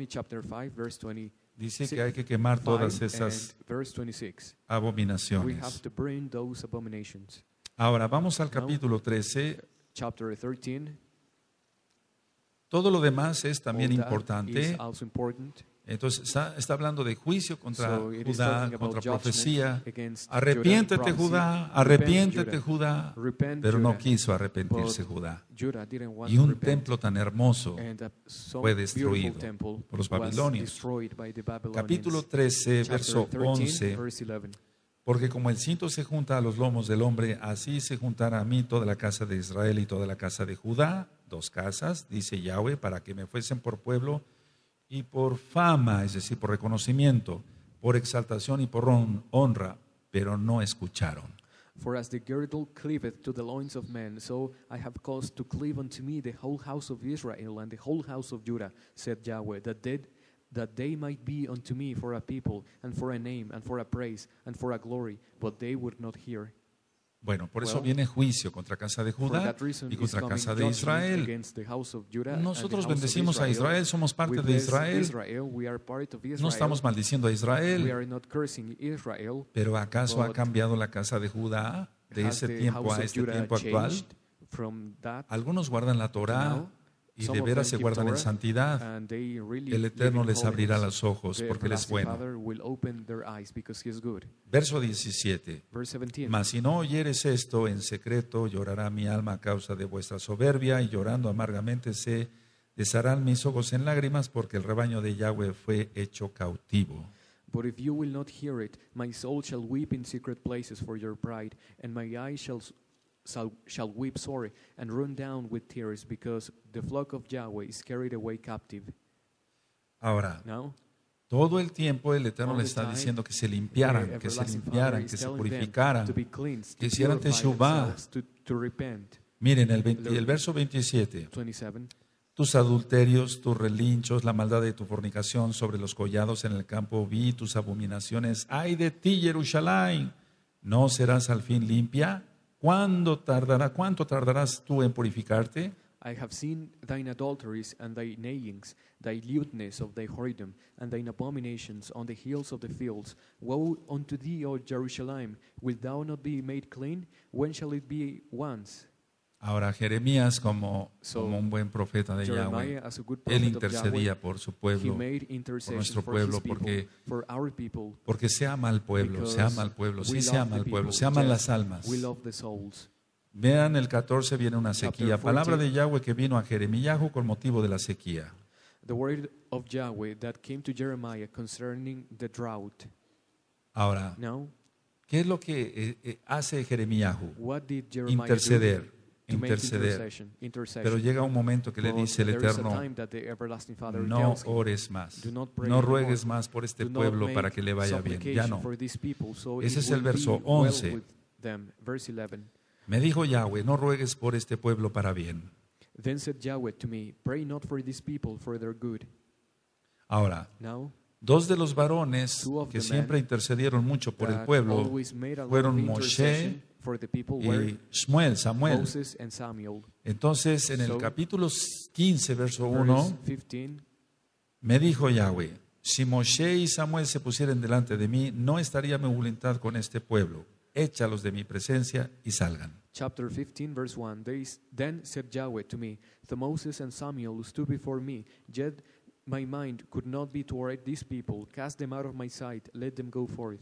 Dice que hay que quemar todas esas abominaciones. Ahora vamos al capítulo 13. Todo lo demás es también importante. Entonces está hablando de juicio contra Judá, contra profecía. Arrepiéntete, Judá, arrepiéntete, Judá. Pero no quiso arrepentirse Judá. Y un templo tan hermoso fue destruido por los babilonios. Capítulo 13, verso 11. Porque como el cinto se junta a los lomos del hombre, así se juntará a mí toda la casa de Israel y toda la casa de Judá. 2 casas, dice Yahweh, para que me fuesen por pueblo y por fama, es decir, por reconocimiento, por exaltación y por honra, pero no escucharon. For as the girdle cleaveth to the loins of men, so I have caused to cleave unto me the whole house of Israel and the whole house of Judah, said Yahweh, that they might be unto me for a people, and for a name, and for a praise, and for a glory, but they would not hear. Bueno, por eso viene juicio contra casa de Judá y contra casa de Israel. Nosotros bendecimos a Israel, somos parte de Israel. No estamos maldiciendo a Israel. Pero ¿acaso ha cambiado la casa de Judá de ese tiempo a este tiempo actual? Algunos guardan la Torá y de veras se guardan en santidad. El Eterno les abrirá los ojos porque Él es bueno. Verso 17. Mas si no oyeres esto en secreto, llorará mi alma a causa de vuestra soberbia, y llorando amargamente se desharán mis ojos en lágrimas, porque el rebaño de Yahweh fue hecho cautivo. But if you will not hear it, my soul shall weep in secret places for your pride, and my eyes shall weep sore and run down with tears, because the flock of Yahweh is carried away captive. Ahora, todo el tiempo el Eterno le está diciendo que se limpiaran, que se purificaran, que hicieran teshuvah. Miren el verso 27. Tus adulterios, tus relinchos, la maldad de tu fornicación sobre los collados en el campo vi, tus abominaciones. ¡Ay de ti, Jerusalén! ¿No serás al fin limpia? ¿Cuánto tardarás tú en purificarte? I have seen thine adulteries and thy neighings, thy lewdness of thy whoredom, and thine abominations on the hills of the fields. Woe unto thee, O Jerusalem! Wilt thou not be made clean? When shall it be once? Ahora Jeremías, como un buen profeta de Yahweh, él intercedía por su pueblo, por nuestro pueblo, porque se ama al pueblo, se ama al pueblo, sí se ama al pueblo, se aman las almas. Vean el 14, viene una sequía. Palabra de Yahweh que vino a Jeremías con motivo de la sequía. The word of Yahweh that came to Jeremiah concerning the drought. Ahora, Now, ¿qué es lo que hace Jeremías? what did Jeremiah Interceder, do to make interceder. intercession? Pero llega un momento que le But dice el there is a Eterno, time that the everlasting Father no tells him, ores más, do not pray no anymore. ruegues más por este Do not pueblo make para que le vaya bien. Ya supplication no. for these people, so Ese it es el will verso be well 11. with them. Verse 11. Me dijo Yahweh, no ruegues por este pueblo para bien. Then said Yahweh to me, pray not for these people for their good. Ahora, Now, dos de los varones two of que the siempre men intercedieron mucho por el that pueblo always made a lot fueron of Moshe intercession for the people were y Samuel. Moses and Samuel. Entonces, en el So, capítulo 15, verso Verse 1, 15, me dijo Yahweh, si Moshe y Samuel se pusieran delante de mí, no estaría mi voluntad con este pueblo. Échalos de mi presencia y salgan. chapter 15, verse 1. Then said Yahweh to me, the Moses and Samuel stood before me, yet my mind could not be toward these people. Cast them out of my sight, let them go forth.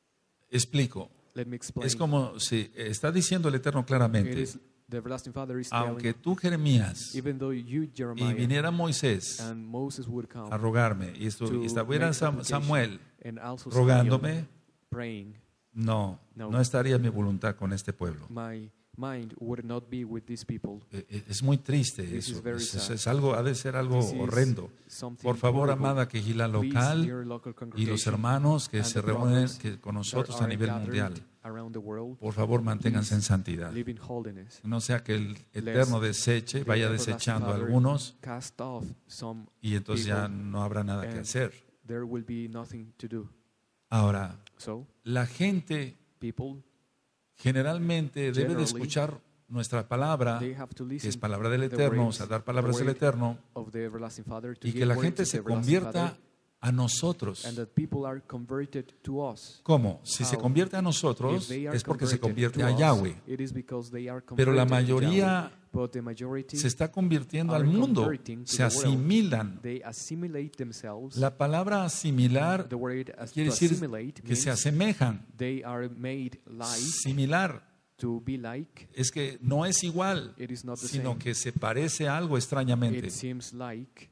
Explico. Let me explain. Es como si está diciendo el Eterno It claramente, is the everlasting Father is aunque telling, tú, Jeremías, even though you, y Jeremiah, viniera Moisés and Moses would come a rogarme, y to estuviera make supplication, Samuel and also rogándome, Samuel praying, no estaría mi voluntad con este pueblo. my mind would not be with these people. Es muy triste This is eso. very sad. Es algo, ha de ser algo This is horrendo. something Por favor, horrible. amada Quejilá Please, local dear local y los congregation, hermanos que and se the reúnen brothers con that nosotros a are nivel gathered mundial, around the world, por favor, manténganse en please santidad. live in holiness. No sea que el Eterno deseche, The vaya everlasting desechando a Father algunos cast off some y entonces ya people, no habrá nada que and hacer. there will be nothing to do. Ahora, So, la gente people, generalmente debe de Generally, escuchar nuestra palabra, they have to que es listen palabra del the Eterno, o words, sea, dar the palabras del word Eterno, of the everlasting Father, to y que give la words gente of the se everlasting convierta Father, a nosotros. and that people are converted to us. ¿Cómo? Si se How? convierte a If nosotros they are es porque se converted convierte to a us, Yahweh. it is because they are Pero la converted to mayoría Yahweh. But the majority se está convirtiendo are al mundo, converting to se the world. asimilan. They assimilate themselves. La palabra asimilar The word quiere to decir assimilate que se means asemejan. they are made like, Similar to be like. es que no es igual, It is not the sino same. que se parece a algo extrañamente. It seems like.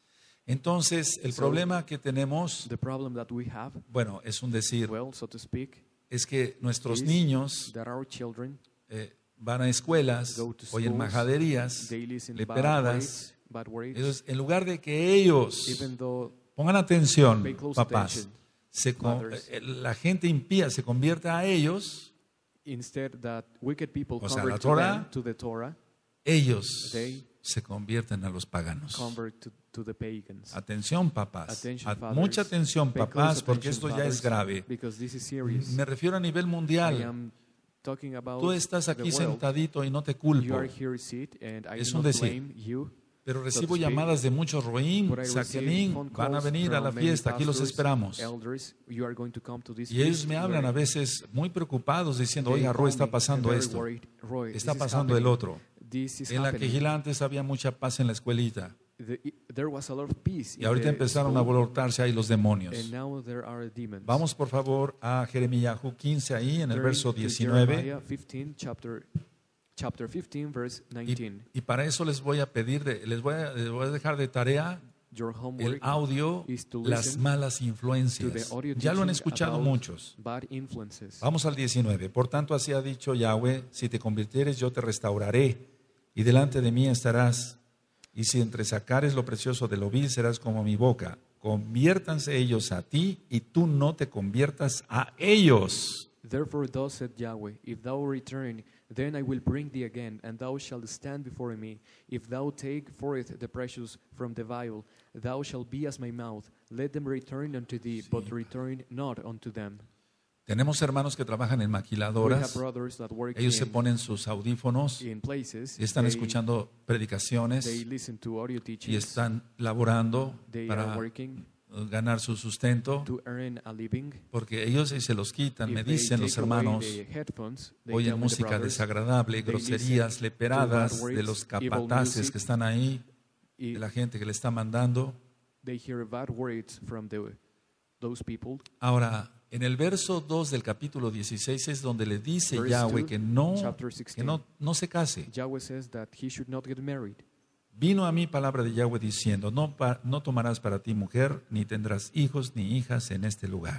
Entonces, el So, problema que tenemos, The problem that we have, bueno, es un decir, well, so to speak, es que nuestros is niños that our children van a escuelas, go to oyen schools, majaderías, they listen leperadas. bad words, Entonces, en lugar de que ellos even though pongan atención, pay close papás, attention, mothers. la gente impía se convierta a ellos, instead that wicked people O sea, la convert to Torah, them, to the Torah, ellos They se convierten a los paganos. convert to the pagans. Atención, papás. Attention, fathers. Mucha atención, Pay papás, close porque attention, esto ya es fathers, grave. because this is serious. Me refiero a nivel I mundial. am talking about Tú estás the aquí world. sentadito y no te You culpo, are here sit and I Es do un not decir. blame you. pero recibo speak, llamadas de muchos Roim, But I receive Saquenín, phone van a calls venir a from la many fiesta, aquí los pastors, esperamos. elders, you are going to come to this Y ellos feast. me You hablan are- a veces muy preocupados diciendo, They oiga, Roy, call está me pasando very esto, worried, Roy, está this is pasando el happening. otro. This is En la happening. Quejilá antes había mucha paz en la escuelita There was a lot of peace y in ahorita the empezaron a school, voltarse ahí los demonios. and now there are demons. Vamos por favor a Jeremías 15 ahí en el Turn verso to 19. Jeremiah 15, chapter 15, verse 19. Y para eso les voy a pedir, les voy a dejar de tarea Your el homework audio, is to las listen malas to the influencias. audio Ya lo han teaching escuchado about muchos. bad influences. Vamos al 19. Por tanto, así ha dicho Yahweh, si te convirtieres yo te restauraré y delante de mí estarás. Y si entresacares lo precioso de lo vil serás como mi boca. Conviértanse ellos a ti y tú no te conviertas a ellos. Therefore thus said Yahweh, if thou return, then I will bring thee again, and thou shalt stand before me. If thou take forth the precious from the vial, thou shalt be as my mouth. Let them return unto thee, but return not unto them. Tenemos hermanos que trabajan en We have maquiladoras. brothers that work Ellos se ponen sus audífonos in places. y están They escuchando predicaciones listen to audio y teachings. están laborando They para are working ganar su sustento, to earn a living. porque ellos si se los quitan, If me they dicen los take away hermanos, the headphones, they tell oyen me, the música brothers, desagradable, they groserías, listen leperadas to bad de words, los evil capataces music, que están ahí, i- de la gente que le está mandando. they hear bad words from those people. Ahora, en el verso 2 del capítulo 16 es donde le dice Verse Yahweh 2, que no, chapter 16. que no se case. Yahweh says that he should not get married. Vino a mí palabra de Yahweh diciendo, no tomarás para ti mujer, ni tendrás hijos ni hijas en este lugar.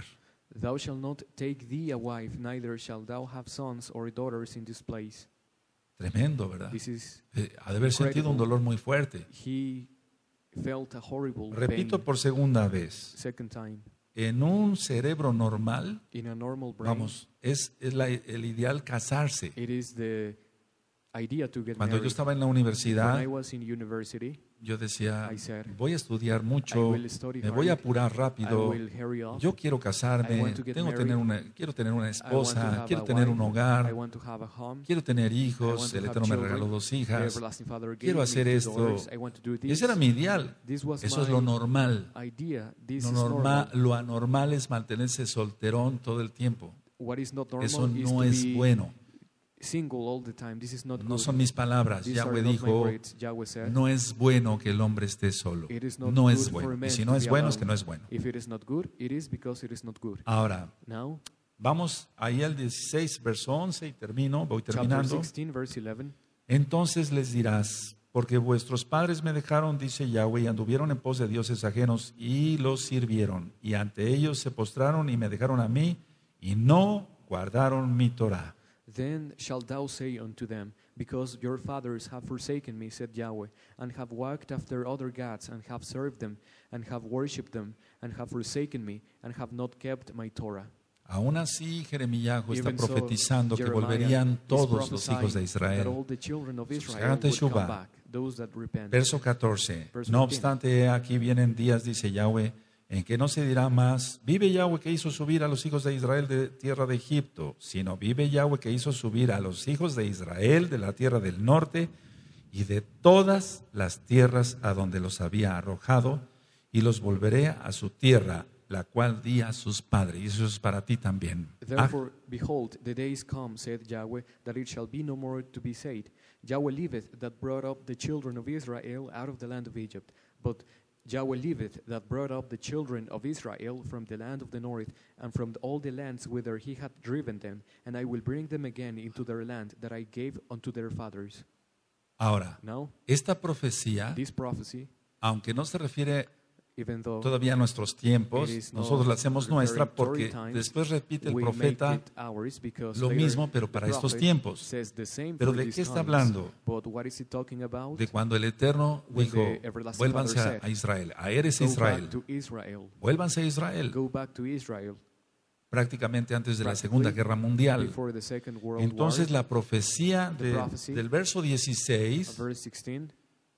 Thou shalt not take thee a wife, neither shalt thou have sons or daughters in this place. Tremendo, ¿verdad? This is Ha de haber sentido un dolor muy fuerte. He felt a horrible Repito pain. por segunda vez. Second time. En un cerebro normal, In a normal brain, vamos, es el ideal casarse. it is the idea to get Cuando yo married. estaba en la When universidad, I was in university, yo decía, I said, voy a estudiar I mucho, will study me voy a hard, apurar I rápido, will hurry up, yo quiero I casarme, want to get quiero tener una I want to esposa, have quiero a tener wife, un I hogar, want to have a home, quiero tener I hijos, want to el have Eterno me children, regaló 2 the hijas, everlasting Father gave quiero me hacer 2 esto. daughters, I want to do this. Ese era mi ideal, This was eso es my lo normal. idea. This Lo, is normal. lo anormal es mantenerse solterón todo el tiempo. What is not normal Eso is no to es be bueno. single all the time. This is not No good. son mis palabras. These are Yahweh not my dijo, words. Yahweh said, no es bueno que el hombre esté solo. it is not No good es for bueno. man Y si to no es be bueno, alone. es que no es bueno. If it is not good, it is because it is not good. Ahora, Now, vamos ahí al 16, verso 11 y termino, voy chapter terminando. 16, verse 11. Entonces les dirás, porque vuestros padres me dejaron, dice Yahweh, y anduvieron en pos de dioses ajenos y los sirvieron. Y ante ellos se postraron y me dejaron a mí y no guardaron mi Torah. Then shalt thou say unto them, because your fathers have forsaken me, said Yahweh, and have walked after other gods, and have served them, and have worshipped them, and have forsaken me, and have not kept my Torah. Aún así, Jeremías está Even so, profetizando que Jeremiah volverían is todos los hijos de prophesying Israel. that all the children of Sus Israel hagan would come teshuvah. back, those that repent. Verso 14. Verse No 14. obstante, aquí vienen días, dice Yahweh, en que no se dirá más, vive Yahweh que hizo subir a los hijos de Israel de tierra de Egipto, sino vive Yahweh que hizo subir a los hijos de Israel de la tierra del norte y de todas las tierras a donde los había arrojado, y los volveré a su tierra, la cual di a sus padres. Y eso es para ti también. Therefore, behold, the days come, saith Yahweh, that it shall be no more to be said, Yahweh liveth that brought up the children of Israel out of the land of Egypt. But Yahweh liveth that brought up the children of Israel from the land of the north, and from all the lands whither he hath driven them, and I will bring them again into their land that I gave unto their fathers. Ahora, Now, esta profecía, this prophecy, aunque no se refiere even though todavía a nuestros tiempos, it is nosotros la hacemos nuestra referring to our porque times, después repite el we profeta make it ours because lo later mismo, pero the para estos prophet tiempos. says the same Pero for ¿de these qué está times. hablando? But what is he talking about? De cuando el Eterno When dijo, the everlasting vuélvanse Father a said, Israel, a eres Go Israel, back to Israel. vuélvanse a Israel, Go back to Israel. prácticamente antes de la Practically Segunda Guerra Mundial. Before the Second World Entonces War, la profecía The prophecy del verso 16 verse 16,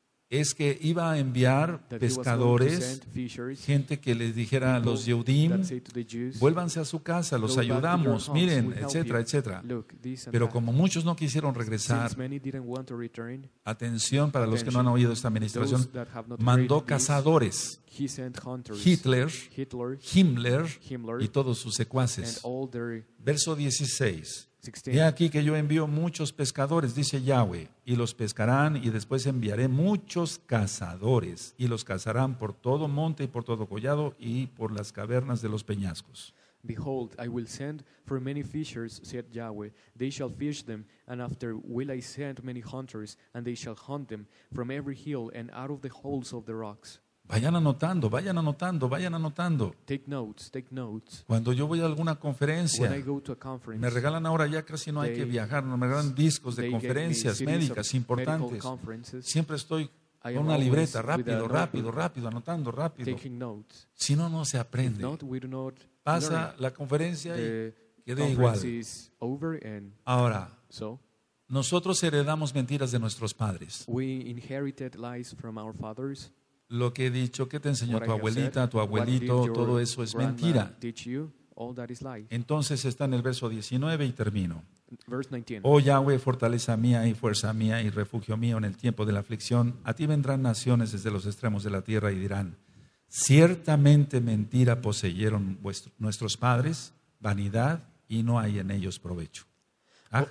es que iba a enviar that he was going to pescadores, send fishers, gente que les dijera a los people Yehudim, that say to the Jews, vuélvanse a su casa, los "Go back to your ayudamos, homes, miren, we help etcétera, you. etcétera. Look, this and Pero that." como muchos no quisieron regresar, Since many didn't want to return, atención para los que no han oído esta administración, those that have not mandó read this, cazadores, he sent hunters, Hitler, Hitler, Himmler Himmler, y todos sus and secuaces. all their Verso 16. 16. He aquí que yo envío muchos pescadores, dice Yahweh, y los pescarán, y después enviaré muchos cazadores, y los cazarán por todo monte y por todo collado y por las cavernas de los peñascos. Behold, I will send for many fishers, said Yahweh. They shall fish them, and after will I send many hunters, and they shall hunt them from every hill and out of the holes of the rocks. Vayan anotando, vayan anotando, vayan anotando. Take notes, take notes. Cuando yo voy a alguna When I conferencia, go to a conference, me regalan ahora ya casi no hay que viajar, me regalan discos de they give me conferencias CDs médicas of medical importantes. conferences. Siempre estoy I con am una always libreta, with a rápido, notebook, rápido, rápido, anotando, rápido. taking notes. Si no, no se If aprende. not, we do not Pasa learn. la conferencia y The queda igual. conference is over, and Ahora, so nosotros heredamos mentiras de nuestros padres. we inherited lies from our fathers. Lo que he dicho, ¿qué te enseñó What I tu have abuelita, said, tu what did abuelito? your Todo eso es grandma mentira. teach you? All that is lie. Entonces está en el verso 19 y termino. Verse 19. Oh Yahweh, fortaleza mía y fuerza mía y refugio mío en el tiempo de la aflicción, a ti vendrán naciones desde los extremos de la tierra y dirán, ciertamente mentira poseyeron nuestros padres, vanidad, y no hay en ellos provecho. Ah,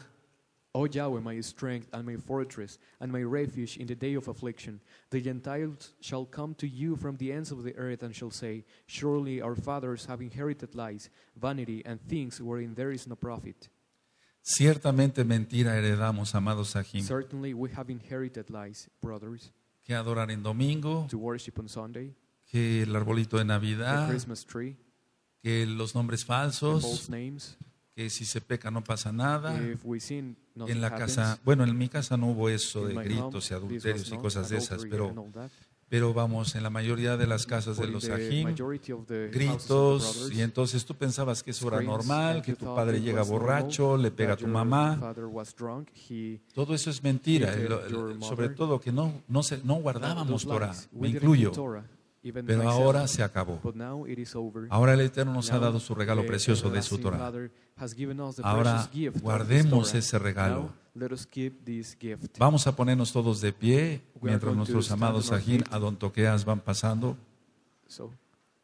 O Yahweh, my strength and my fortress and my refuge in the day of affliction, the Gentiles shall come to you from the ends of the earth and shall say, surely our fathers have inherited lies, vanity, and things wherein there is no profit. ciertamente mentira heredamos, amados Sahim, Certainly we have inherited lies, brothers, que adorar en domingo, to worship on Sunday, que el arbolito de the Navidad, Christmas tree, que los nombres and falsos, false names. que si se peca no pasa nada. If we sin, nothing En la happens. casa, bueno, en mi casa no hubo eso de In my gritos home, y this adulterios was y not cosas de esas, adultery and all that. pero vamos, en la mayoría de las casas de But in los the Ajim, majority of the houses of the gritos, brothers, y entonces tú pensabas que eso era screams, normal, and que you tu thought padre it llega was normal, borracho, le pega a that tu your mamá. father was drunk, he Todo eso es mentira, hated your sobre mother. todo que no guardábamos those Torah, lies. me We didn't incluyo, keep Torah, even pero myself. ahora se acabó. But now it is over. Ahora el Eterno nos ha Now, dado su regalo the precioso de su everlasting Torah. Father has given us the Ahora precious gift of His guardemos Torah. ese regalo. Now, let us keep this gift. Vamos a ponernos todos de pie We are mientras going to nuestros stand amados on our Ajim feet. Adontoqueas van pasando. So,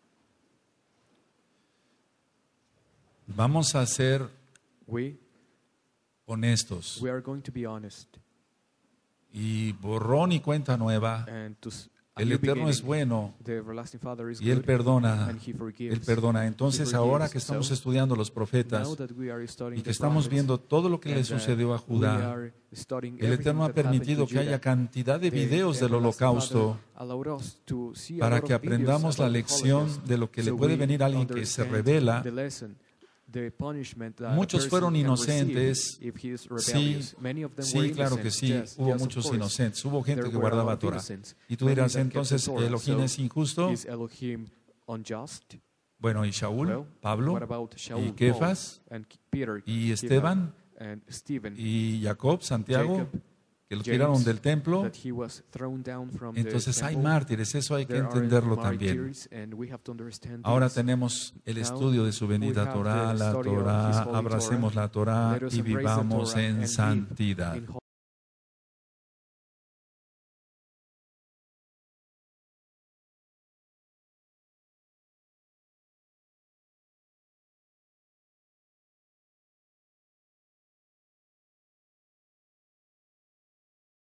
Vamos a ser we honestos are going to be honest. y borrón y cuenta nueva. And a El new Eterno es beginning. bueno The everlasting Father is y Él good, perdona. and He forgives. Él perdona. Entonces, He ahora forgives. que estamos So, estudiando los profetas now that we are studying y que the estamos prophets, viendo todo lo que le and, sucedió a we Judá, are studying el Eterno ha everything that happened permitido to que haya Judah, cantidad de the videos del everlasting holocausto Father allowed us to see a para lot que of videos aprendamos la about the lección Holocaust. de lo que le So puede we venir a alguien que se understand revela. the lesson, the punishment that a Muchos person fueron can inocentes. receive if he is Sí, rebellious. Many of them were sí, claro que innocent. sí. Yes, Hubo of muchos course. inocentes. Hubo gente There que were a lot guardaba of Torah. innocents. Y tú Many dirás, that kept the entonces, Torah. ¿Elohim So, es injusto? is Elohim unjust? Bueno, y Shaul, Well, Pablo, what about Shaul, y Kefas, Paul, and Peter, y Kepha, Esteban, and Stephen, y Jacob, Santiago, Jacob, que lo James, tiraron del templo? that he was thrown down from Entonces the hay temple. mártires, eso hay que There are entenderlo también. martyrs, and we have to understand Ahora this. tenemos el Now, estudio de su bendita we have Torah, the la study of Torah, His holy abracemos la Torah Let us y embrace the vivamos Torah and en live santidad. in